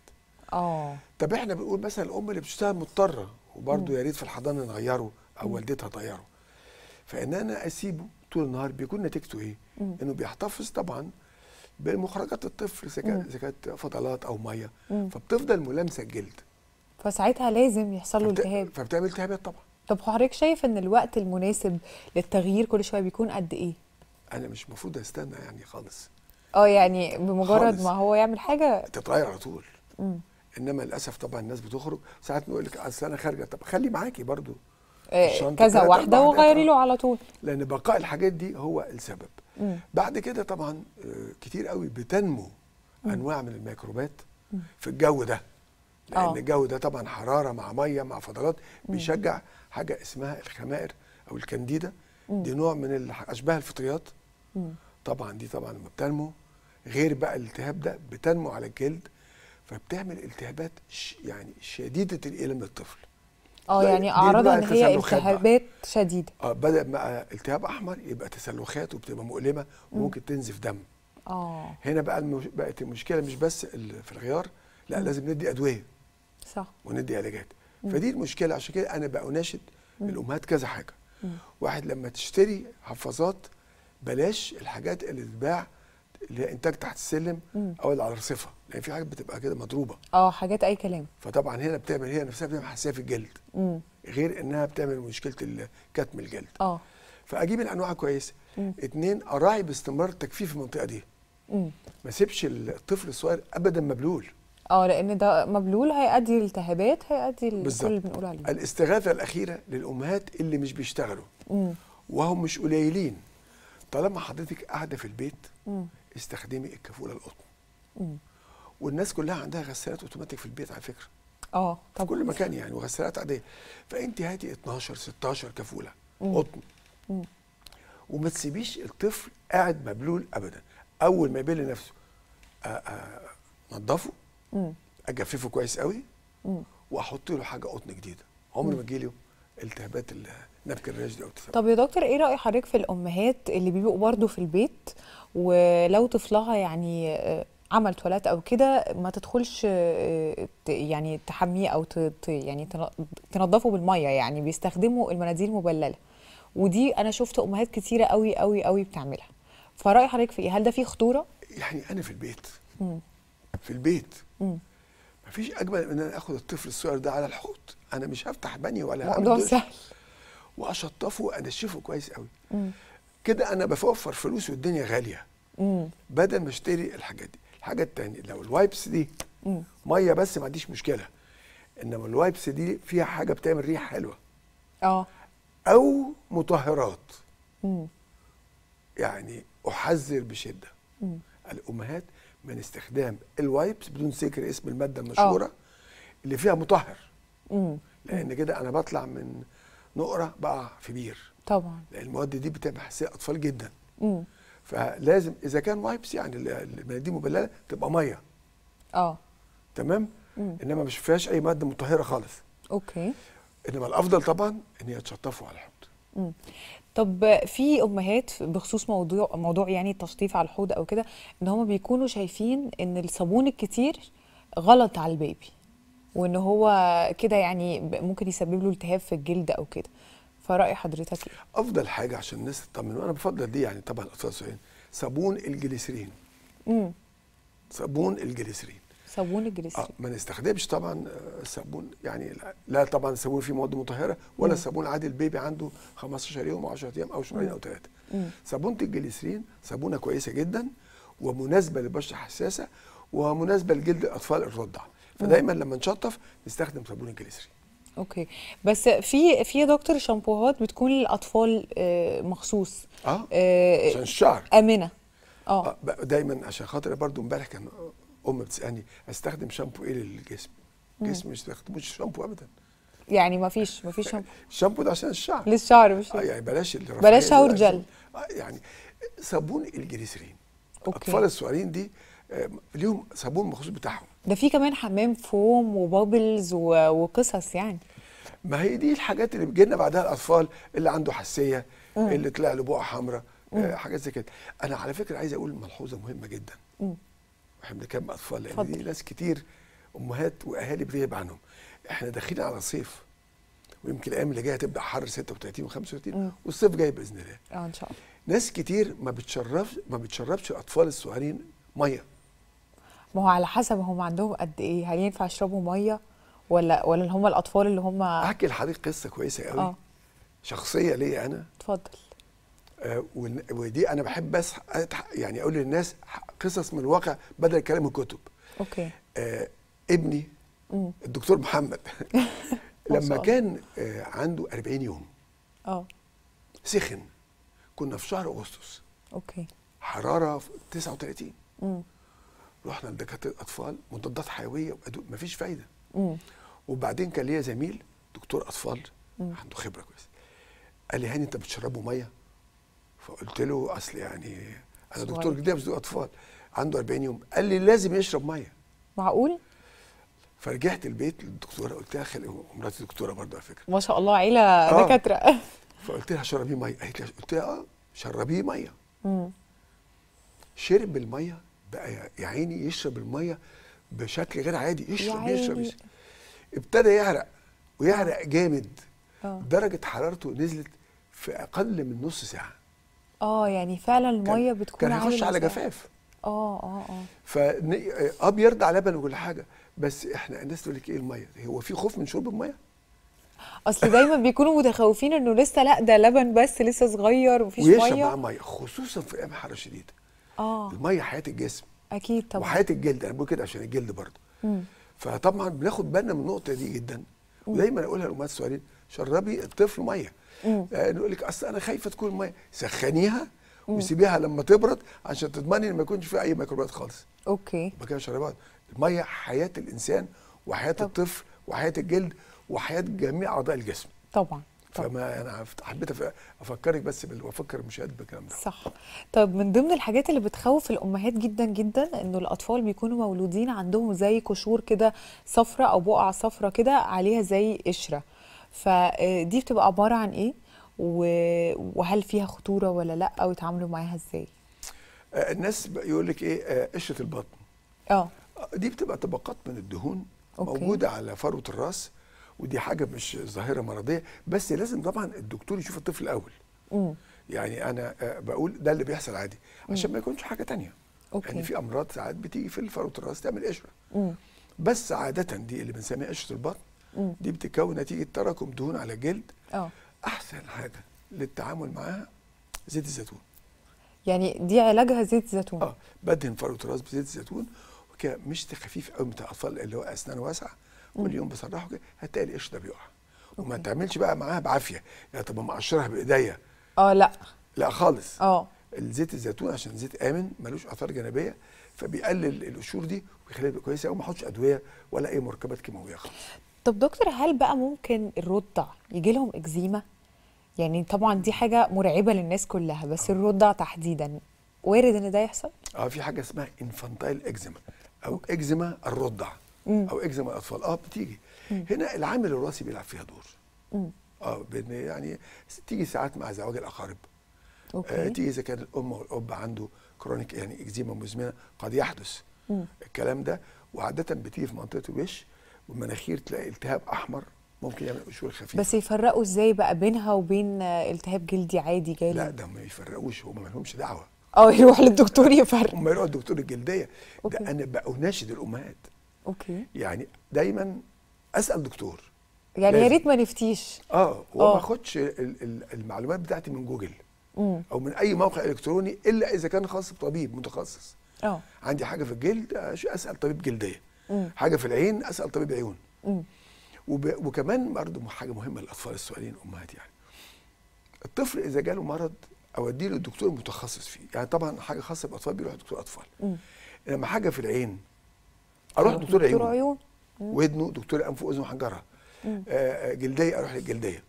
S6: طب احنا بنقول مثلا الام اللي بتشتغل مضطره وبرده يا ريت في الحضانه نغيره او والدتها تغيره، فان انا اسيبه طول النهار بيكون نتيجته ايه؟ انه بيحتفظ طبعا بمخرجات الطفل اذا كانت فضلات او ميه، فبتفضل ملامسه الجلد،
S1: فساعتها لازم يحصل له التهاب،
S6: فبتعمل التهابات طبعا.
S1: طب حضرتك شايف ان الوقت المناسب للتغيير كل شويه بيكون قد ايه؟
S6: انا مش المفروض استنى يعني خالص.
S1: يعني بمجرد خالص ما هو يعمل حاجه
S6: تتغير على طول. انما للاسف طبعا الناس بتخرج ساعات نقول لك اصل انا خارجه، طب خلي معاكي برضو
S1: كذا واحده وغيري له على طول،
S6: لان بقاء الحاجات دي هو السبب. بعد كده طبعا كتير قوي بتنمو انواع من الميكروبات في الجو ده، لان الجو ده طبعا حراره مع ميه مع فضلات بيشجع حاجه اسمها الخمائر او الكانديدا. دي نوع من اشباه الفطريات. طبعا دي طبعا لما بتنمو غير بقى الالتهاب ده بتنمو على الجلد، فبتعمل التهابات يعني شديده الالم للطفل.
S1: يعني اعراضها ان هي التهابات شديده.
S6: بدأ مع التهاب احمر يبقى تسلخات وبتبقى مؤلمه وممكن تنزف دم. هنا بقى بقت المشكله مش بس في الغيار، لا لازم ندي ادويه
S1: صح
S6: وندي علاجات. فدي المشكله. عشان كده انا بقى اناشد الامهات كذا حاجه. واحد، لما تشتري حفاظات بلاش الحاجات اللي تتباع اللي هي انتاج تحت السلم او اللي على الرصيفه، لان في حاجات بتبقى كده مضروبه
S1: حاجات اي كلام.
S6: فطبعا هنا بتعمل هي نفسها بتعمل حساسيه في الجلد، غير انها بتعمل مشكله كتم الجلد. فاجيب الانواع كويسه. 2، اراعي باستمرار تجفيف المنطقه دي. ما سيبش الطفل الصغير ابدا مبلول.
S1: لان ده مبلول هيؤدي لالتهابات، هيؤدي لكل اللي بنقول عليه.
S6: الاستغاثه الاخيره للامهات اللي مش بيشتغلوا وهم مش قليلين. طالما حضرتك قاعده في البيت استخدمي الكافوله القطن. والناس كلها عندها غسالات اوتوماتيك في البيت على فكره.
S1: طبعا
S6: في كل مكان يعني، وغسالات عاديه. فانت هاتي 12 16 كافوله قطن. وما تسيبيش الطفل قاعد مبلول ابدا. اول ما يبل نفسه نضفه، اجففه كويس قوي، واحط له حاجه قطن جديده. عمر ما تجيله التهابات نبك الرشد او التسمم.
S1: طب يا دكتور، ايه راي حضرتك في الامهات اللي بيبقوا برضو في البيت ولو طفلها يعني عمل تواليت او كده ما تدخلش يعني تحميه او يعني تنظفه بالميه، يعني بيستخدموا المناديل المبلله، ودي انا شفت امهات كتيره قوي قوي قوي بتعملها. فراي حضرتك في ايه؟ هل ده فيه خطوره؟
S6: يعني انا في البيت في البيت مفيش اجمل من ان انا اخد الطفل الصغير ده على الحوض. انا مش هفتح بني ولا
S1: موضوع سهل،
S6: واشطفه وانشفه كويس قوي. كده انا بوفر فلوس والدنيا غاليه بدل ما اشتري الحاجات دي. الحاجه الثانيه، لو الوايبس دي ميه بس ما عنديش مشكله، انما الوايبس دي فيها حاجه بتعمل ريحه حلوه او مطهرات، يعني احذر بشده الامهات من استخدام الوايبس بدون ذكر اسم الماده المشهوره اللي فيها مطهر. لان كده انا بطلع من نقره بقع في بير طبعا، لان المواد دي بتبقى حساسيه اطفال جدا. فلازم اذا كان وايبس يعني المناديل مبلله تبقى ميه تمام. انما مش فيهاش اي ماده مطهره خالص.
S1: اوكي.
S6: انما الافضل طبعا ان هي تشطفوا على الحوض.
S1: طب في امهات بخصوص موضوع يعني التشطيف على الحوض او كده، ان هم بيكونوا شايفين ان الصابون الكتير غلط على البيبي، وان هو كده يعني ممكن يسبب له التهاب في الجلد او كده، فرأي حضرتك ايه؟
S6: افضل حاجه عشان الناس تطمن، وانا بفضل دي يعني طبعا الاطفال الصغيرين، صابون الجليسرين. صابون الجليسرين.
S1: صابون الجليسرين.
S6: ما نستخدمش طبعا صابون يعني لا طبعا الصابون فيه مواد مطهره، ولا الصابون عادي البيبي عنده 15 يوم و10 ايام او شهرين او 3. صابونه الجليسرين صابونه كويسه جدا ومناسبه للبشره حساسه ومناسبه لجلد الاطفال الرضع، فدايما لما نشطف نستخدم صابون الجليسرين.
S1: اوكي. بس في يا دكتور شامبوهات بتكون للاطفال مخصوص
S6: عشان الشعر
S1: امنه.
S6: دايما عشان خاطر برضو امبارح كان بتسالني استخدم شامبو ايه للجسم؟ الجسم مش بيستخدموش شامبو ابدا.
S1: يعني ما فيش شامبو.
S6: الشامبو ده عشان الشعر،
S1: للشعر مش
S6: يعني بلاش
S1: شاور جل.
S6: يعني صابون الجليسرين. الاطفال الصغيرين دي ليهم صابون مخصوص بتاعهم.
S1: ده في كمان حمام فوم وبابلز وقصص يعني.
S6: ما هي دي الحاجات اللي بتجي لنا بعدها الاطفال اللي عنده حساسيه، اللي طلع له بقعه حمراء، حاجات زي كده. انا على فكره عايز اقول ملحوظه مهمه جدا. احنا بنتكلم اطفال لان دي ناس كتير امهات واهالي بتغيب عنهم. احنا داخلين على صيف، ويمكن الايام اللي جايه هتبدا حر 36 و35 والصيف جاي باذن الله.
S1: ان شاء الله.
S6: ناس كتير ما بتشربش الاطفال الصغيرين ميه.
S1: ما هو على حسب هم عندهم قد ايه، هل ينفع يشربوا ميه ولا اللي هم الاطفال اللي هم.
S6: احكي لحضرتك قصه كويسه قوي شخصيه ليا انا.
S1: اتفضل.
S6: ودي انا بحب بس يعني اقول للناس قصص من الواقع بدل كلام الكتب.
S1: اوكي.
S6: ابني الدكتور محمد لما كان عنده 40 يوم سخن، كنا في شهر اغسطس.
S1: اوكي.
S6: حراره 39. رحنا لدكاتره الاطفال، مضادات حيويه مفيش فايده. وبعدين كان ليا زميل دكتور اطفال عنده خبره كويسه، قال لي هاني انت بتشربه ميه؟ فقلت له اصل يعني انا دكتور جديد بس اطفال عنده 40 يوم. قال لي لازم يشرب ميه.
S1: معقول؟
S6: فرجعت البيت للدكتوره قلت لها مراتي دكتوره برضه على فكره
S1: ما شاء الله عيله دكاتره.
S6: فقلت لها شربيه ميه. قلت لها شربيه ميه. شرب الميه بقى يا عيني يشرب الميه بشكل غير عادي، يشرب ابتدى يعرق ويعرق جامد. درجه حرارته نزلت في اقل من نص ساعه.
S1: يعني فعلا الميه بتكون
S6: كان هيخش على جفاف. بيرضع لبن وكل حاجه، بس احنا الناس تقول لك ايه الميه؟ هو في خوف من شرب الميه؟
S1: اصل دايما بيكونوا متخوفين انه لسه لا ده لبن بس لسه صغير ومفيش ميه،
S6: ويشرب معاه ميه خصوصا في ايام حر شديده. الميه حياه الجسم
S1: اكيد طبعا،
S6: وحياه الجلد. انا بقول كده عشان الجلد برضه. فطبعا بناخد بالنا من النقطه دي جدا، ودايما اقولها للامهات الصغيرين شربي الطفل ميه. نقول لك اصل انا خايفه تكون الميه، سخنيها وسيبيها لما تبرد عشان تضمني ان ما يكونش فيها اي ميكروبات خالص.
S1: اوكي.
S6: يبقى كده شربات. الميه حياه الانسان وحياه الطفل وحياه الجلد وحياه جميع اعضاء الجسم.
S1: طبعا.
S6: فما انا حبيت افكرك بس وافكر المشاهد بالكلام ده.
S1: صح. طب من ضمن الحاجات اللي بتخوف الامهات جدا جدا انه الاطفال بيكونوا مولودين عندهم زي قشور كده صفراء او بقع صفراء كده عليها زي قشره، فدي بتبقى عباره عن ايه؟ وهل فيها خطوره ولا لا؟ ويتعاملوا معاها ازاي؟
S6: الناس يقول لك ايه قشره البطن. دي بتبقى طبقات من الدهون موجوده على فروه الراس، ودي حاجه مش ظاهره مرضيه، بس لازم طبعا الدكتور يشوف الطفل الاول. يعني انا بقول ده اللي بيحصل عادي عشان ما يكونش حاجه تانية. يعني في امراض ساعات بتيجي في فروه الراس تعمل قشره. بس عاده دي اللي بنسميها قشره البطن، دي بتتكون نتيجه تراكم دهون على الجلد. احسن حاجه للتعامل معاها زيت الزيتون.
S1: يعني دي علاجها زيت زيتون؟
S6: بدهن فروه الراس بزيت الزيتون وكده، مشط خفيف قوي بتاع الاطفال اللي هو اسنانه واسعه، كل يوم بصرحه كده هتلاقي القشر ده بيقع. وما تعملش بقى معاها بعافيه، يعني طب ما اقشرها بايديا.
S1: لا
S6: لا خالص. الزيت الزيتون عشان زيت امن ملوش اثار جانبيه، فبيقلل القشور دي ويخليها تبقى كويسه، وما احطش ادويه ولا اي مركبات كيماويه خالص.
S1: طب دكتور، هل بقى ممكن الرضع يجي لهم اكزيما؟ يعني طبعا دي حاجه مرعبه للناس كلها، بس الرضع تحديدا وارد ان ده يحصل؟
S6: في حاجه اسمها انفانتايل اكزيما او اكزيما الرضع او اكزيما الاطفال. بتيجي هنا العامل الوراثي بيلعب فيها دور. يعني تيجي ساعات مع زواج الاقارب. تيجي اذا كان الام والاب عنده كرونيك يعني اكزيما مزمنه قد يحدث الكلام ده، وعاده بتيجي في منطقه الوش والمناخير، تلاقي التهاب احمر ممكن يعمل قشور خفيفه.
S1: بس يفرقوا ازاي بقى بينها وبين التهاب جلدي عادي جاي؟
S6: لا ده ما يفرقوش، هم ما لهمش دعوه.
S1: يروح للدكتور يفرق.
S6: هم يروحوا للدكتور الجلديه. ده انا بقى اناشد الامهات. يعني دايما اسال دكتور،
S1: يعني يا ريت ما نفتيش
S6: وما اخدش المعلومات بتاعتي من جوجل او من اي موقع الكتروني الا اذا كان خاص بطبيب متخصص. عندي حاجه في الجلد اسال طبيب جلديه، حاجه في العين اسال طبيب عيون. وكمان برضه حاجه مهمه للاطفال الصغيرين الامهات، يعني الطفل اذا جاله مرض اوديه للدكتور متخصص فيه. يعني طبعا حاجه خاصه بالاطفال بيروح دكتور اطفال، لما حاجه في العين اروح دكتور عيون. ودنه دكتور انف واذن وحنجره. جلديه اروح للجلديه.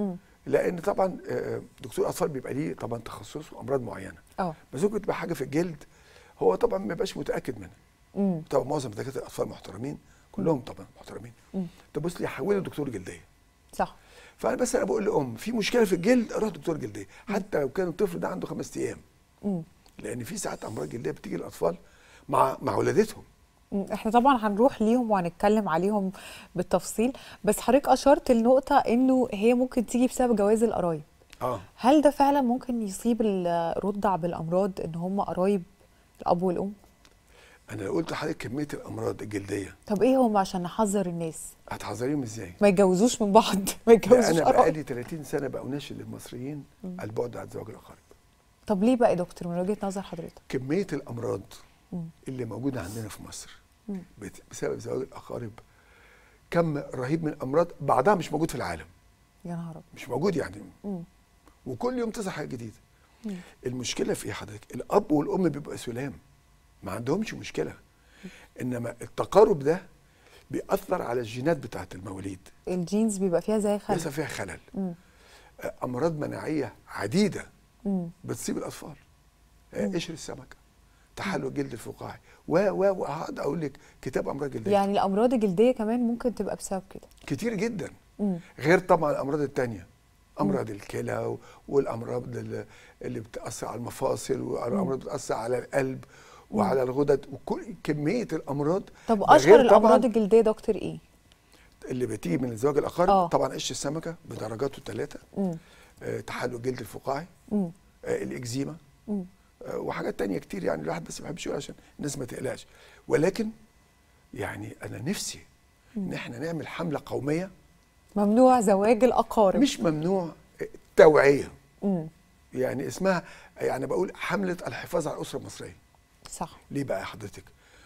S6: لان طبعا دكتور اطفال بيبقى ليه طبعا تخصص وامراض معينه. بس ممكن تبقى حاجه في الجلد هو طبعا ما يبقاش متاكد منها. طبعا معظم دكاتره الاطفال محترمين، كلهم طبعا محترمين. تبص لي حولي لدكتور جلديه.
S1: صح.
S6: فانا بس انا بقول لام في مشكله في الجلد اروح دكتور جلديه، حتى لو كان الطفل ده عنده 5 ايام. لان في ساعات امراض جلديه بتيجي للاطفال مع ولادتهم.
S1: احنا طبعا هنروح ليهم وهنتكلم عليهم بالتفصيل، بس حضرتك اشرت لنقطه انه هي ممكن تيجي بسبب جواز القرايب. هل ده فعلا ممكن يصيب الرضع بالامراض ان هم قرايب الاب والام؟
S6: انا لو قلت لحضرتك كميه الامراض الجلديه.
S1: طب ايه هم عشان نحذر الناس؟
S6: هتحذريهم ازاي؟
S1: ما يتجوزوش من بعض، ما يتجوزوش
S6: انا
S1: قرايب.
S6: بقالي 30 سنه بأناشد للمصريين البعد عن زواج الاقارب.
S1: طب ليه بقى يا دكتور من وجهه نظر حضرتك؟
S6: كميه الامراض اللي موجوده عندنا في مصر بسبب زواج الاقارب كم رهيب من الامراض، بعضها مش موجود في العالم.
S1: يا نهار ابيض.
S6: مش موجود يعني. وكل يوم تظهر حاجه جديده. المشكله في ايه حضرتك؟ الاب والام بيبقوا سلام، ما عندهمش مشكله. انما التقارب ده بيأثر على الجينات بتاعت المواليد.
S1: الجينز بيبقى فيها زي خلل.
S6: بيحصل فيها خلل. امراض مناعيه عديده بتصيب الاطفال. قشر السمكه، تحلل الجلد الفقاعي، وهقعد اقول لك كتاب امراض جلديه.
S1: يعني الامراض الجلديه كمان ممكن تبقى بسبب كده
S6: كتير جدا. غير طبعا الامراض الثانيه، امراض الكلى والامراض اللي بتاثر على المفاصل، والامراض بتاثر على القلب وعلى الغدد، وكل كميه الامراض.
S1: طب اشهر الامراض الجلديه دكتور ايه؟
S6: اللي بتيجي من زواج الاقارب طبعا قش السمكه بدرجاته الثلاثه، تحلل الجلد الفقاعي، الاكزيما، وحاجات تانية كتير. يعني الواحد بس ما بيحبش يقول عشان الناس ما تقلقش، ولكن يعني انا نفسي ان احنا نعمل حمله قوميه.
S1: ممنوع زواج الاقارب.
S6: مش ممنوع، توعيه. يعني اسمها، يعني بقول حمله الحفاظ على الاسره المصريه.
S1: صح.
S6: ليه بقى يا حضرتك؟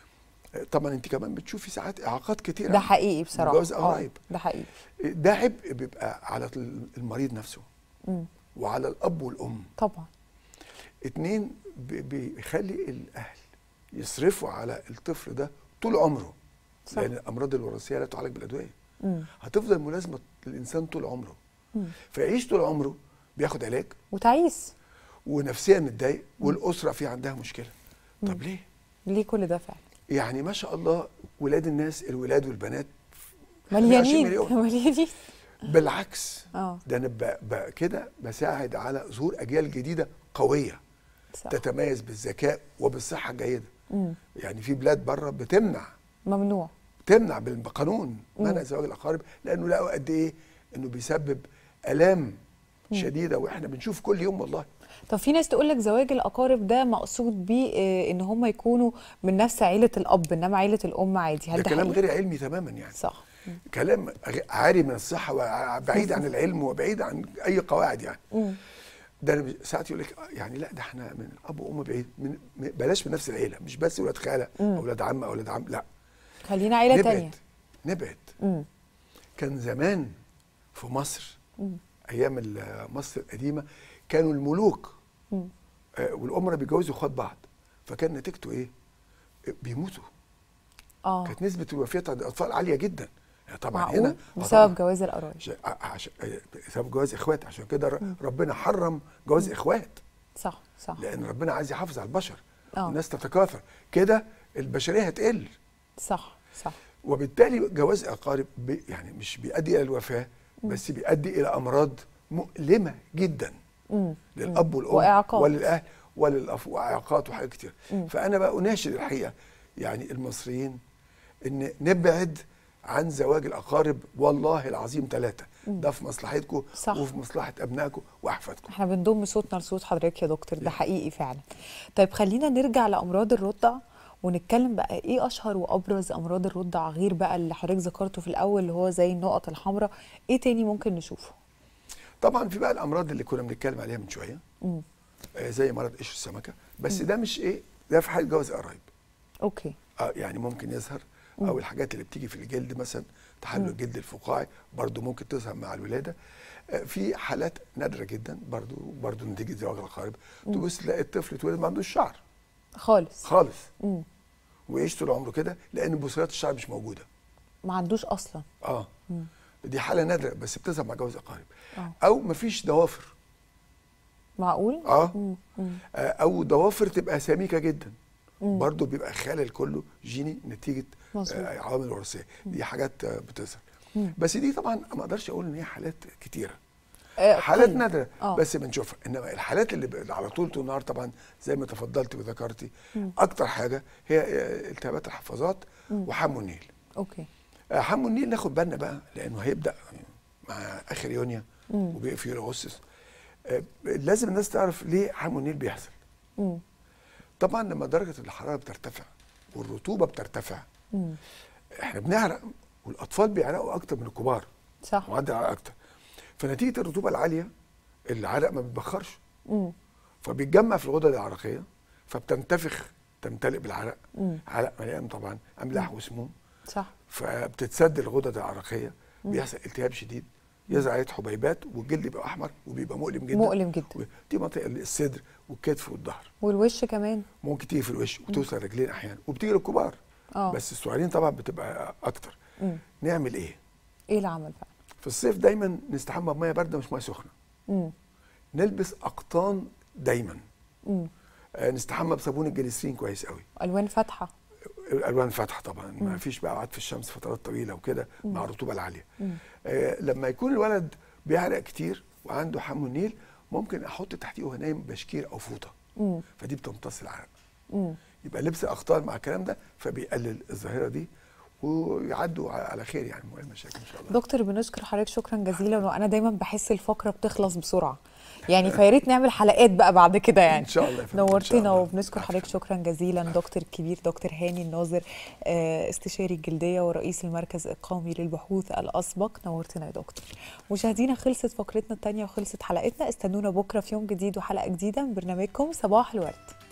S6: طبعا انت كمان بتشوفي ساعات اعاقات كتير.
S1: ده حقيقي بصراحه.
S6: جواز قرايب.
S1: ده حقيقي.
S6: ده عبء بيبقى على المريض نفسه وعلى الاب والام.
S1: طبعا.
S6: 2 بيخلي الاهل يصرفوا على الطفل ده طول عمره. صح. لان الامراض الوراثيه لا تعالج بالادويه. هتفضل ملازمه للانسان طول عمره. فيعيش طول عمره بياخد علاج
S1: وتعيس
S6: ونفسيا متضايق، والاسره في عندها مشكله. طب ليه؟
S1: ليه كل ده فعلا؟
S6: يعني ما شاء الله ولاد الناس، الولاد والبنات
S1: مليانين مليانين.
S6: بالعكس، ده انا كده بساعد على ظهور اجيال جديده قويه. صح. تتميز بالذكاء وبالصحه الجيده. يعني في بلاد بره بتمنع،
S1: ممنوع،
S6: تمنع بالقانون منع زواج الاقارب، لانه لقوا قد ايه انه بيسبب الام شديده، واحنا بنشوف كل يوم والله.
S1: طب في ناس تقول لك زواج الاقارب ده مقصود بيه ان هم يكونوا من نفس عيله الاب، انما عيله الام عادي. هل
S6: ده كلام غير علمي تماما يعني.
S1: صح.
S6: كلام عاري من الصحه وبعيد عن العلم وبعيد عن اي قواعد يعني. ده انا ساعات يقول لك يعني لا، ده احنا من اب وام بعيد، بلاش من نفس العيله، مش بس ولاد خاله اولاد عم اولاد عم، لا
S1: خلينا عيله ثانيه.
S6: نبعد. كان زمان في مصر ايام مصر القديمه كانوا الملوك والامراء بيتجوزوا اخوات بعض، فكان نتيجته ايه؟ بيموتوا. كانت نسبه الوفيات عند الاطفال عاليه جدا. طبعا هنا
S1: بسبب جواز القرايب،
S6: بسبب جواز اخوات. عشان كده ربنا حرم جواز اخوات.
S1: صح.
S6: لان ربنا عايز يحافظ على البشر. الناس تتكاثر كده، البشريه هتقل.
S1: صح.
S6: وبالتالي جواز اقارب يعني مش بيؤدي الى الوفاه، بس بيؤدي الى امراض مؤلمه جدا للاب والام
S1: واعاقات
S6: وللاهل وللاف، واعاقات وحاجات كتير. فانا بقى اناشد الحقيقه يعني المصريين ان نبعد عن زواج الاقارب، والله العظيم 3 ده في مصلحتكم وفي مصلحه ابنائكم واحفادكم.
S1: احنا بنضم صوتنا لصوت حضرتك يا دكتور، ده حقيقي فعلا. طيب خلينا نرجع لامراض الرضع ونتكلم بقى ايه اشهر وابرز امراض الرضع، غير بقى اللي حضرتك ذكرته في الاول اللي هو زي النقط الحمراء، ايه تاني ممكن نشوفه؟
S6: طبعا في بقى الامراض اللي كنا بنتكلم عليها من شويه، زي مرض قشر السمكه، بس ده مش ده في حاله جواز قرايب.
S1: اوكي.
S6: يعني ممكن يظهر، او الحاجات اللي بتيجي في الجلد مثلا، تحلل الجلد الفقاعي برضو ممكن تظهر مع الولاده. في حالات نادره جدا برضو نتيجه زواج الاقارب، تبص تلاقي الطفل اتولد ما عندوش شعر خالص. ويعيش طول عمره كده، لان بصيلات الشعر مش موجوده،
S1: ما عندوش اصلا.
S6: دي حاله نادره بس بتظهر مع جواز اقارب. او مفيش ضوافر.
S1: معقول؟
S6: او ضوافر تبقى سميكه جدا، برضو بيبقى خلل كله جيني نتيجه عوامل وراثيه. دي حاجات بتظهر. بس دي طبعا ما اقدرش اقول ان هي حالات كتيره، حالات نادره بس بنشوفها. انما الحالات اللي على طول النهار طبعا زي ما تفضلتي وذكرتي، اكتر حاجه هي التهابات الحفاظات وحمو النيل.
S1: اوكي.
S6: حمو النيل ناخد بالنا بقى، لانه هيبدا مع اخر يونيو وبيقفل في اغسطس. لازم الناس تعرف ليه حمو النيل بيحصل. طبعا لما درجه الحراره بترتفع والرطوبه بترتفع، احنا بنعرق، والاطفال بيعرقوا اكتر من الكبار.
S1: صح.
S6: معدل عرق اكتر. فنتيجه الرطوبه العاليه العرق ما بيتبخرش، فبيتجمع في الغدد العرقيه، فبتنتفخ، تمتلئ بالعرق. عرق مليان طبعا املاح وسموم.
S1: صح.
S6: فبتتسد الغدد العرقيه، بيحصل التهاب شديد، يظهر حبيبات، والجلد يبقى احمر وبيبقى مؤلم جدا. دي منطقه الصدر والكتف والظهر.
S1: والوش كمان
S6: ممكن تيجي في الوش وتوصل رجلين احيانا، وبتيجي للكبار. بس الصغيرين طبعا بتبقى اكتر. نعمل ايه
S1: العمل بقى؟
S6: في الصيف دايما نستحمى بميه بارده مش ميه سخنه. نلبس اقطان دايما. نستحمى بصابون الجليسرين كويس قوي.
S1: الوان فاتحه.
S6: الالوان فاتحه طبعا، ما فيش بقى قعد في الشمس فترات طويله وكده مع الرطوبه العاليه. لما يكون الولد بيعرق كتير وعنده حمو النيل، ممكن احط تحتيه وهو نايم بشكير او فوطه، فدي بتمتص العرق. يبقى لبس الاقطان مع الكلام ده فبيقلل الظاهره دي، ويعدوا على خير يعني من غير مشاكل ان شاء الله.
S1: دكتور بنشكر حضرتك شكرا جزيلا، وانا دايما بحس الفقره بتخلص بسرعه يعني، فيا ريت نعمل حلقات بقى بعد كده يعني.
S6: ان شاء الله.
S1: نورتنا وبنشكر حضرتك شكرا جزيلا. دكتور الكبير دكتور هاني الناظر، استشاري الجلديه ورئيس المركز القومي للبحوث الاسبق، نورتنا يا دكتور. مشاهدينا خلصت فقرتنا الثانيه وخلصت حلقتنا، استنونا بكره في يوم جديد وحلقه جديده من برنامجكم صباح الورد.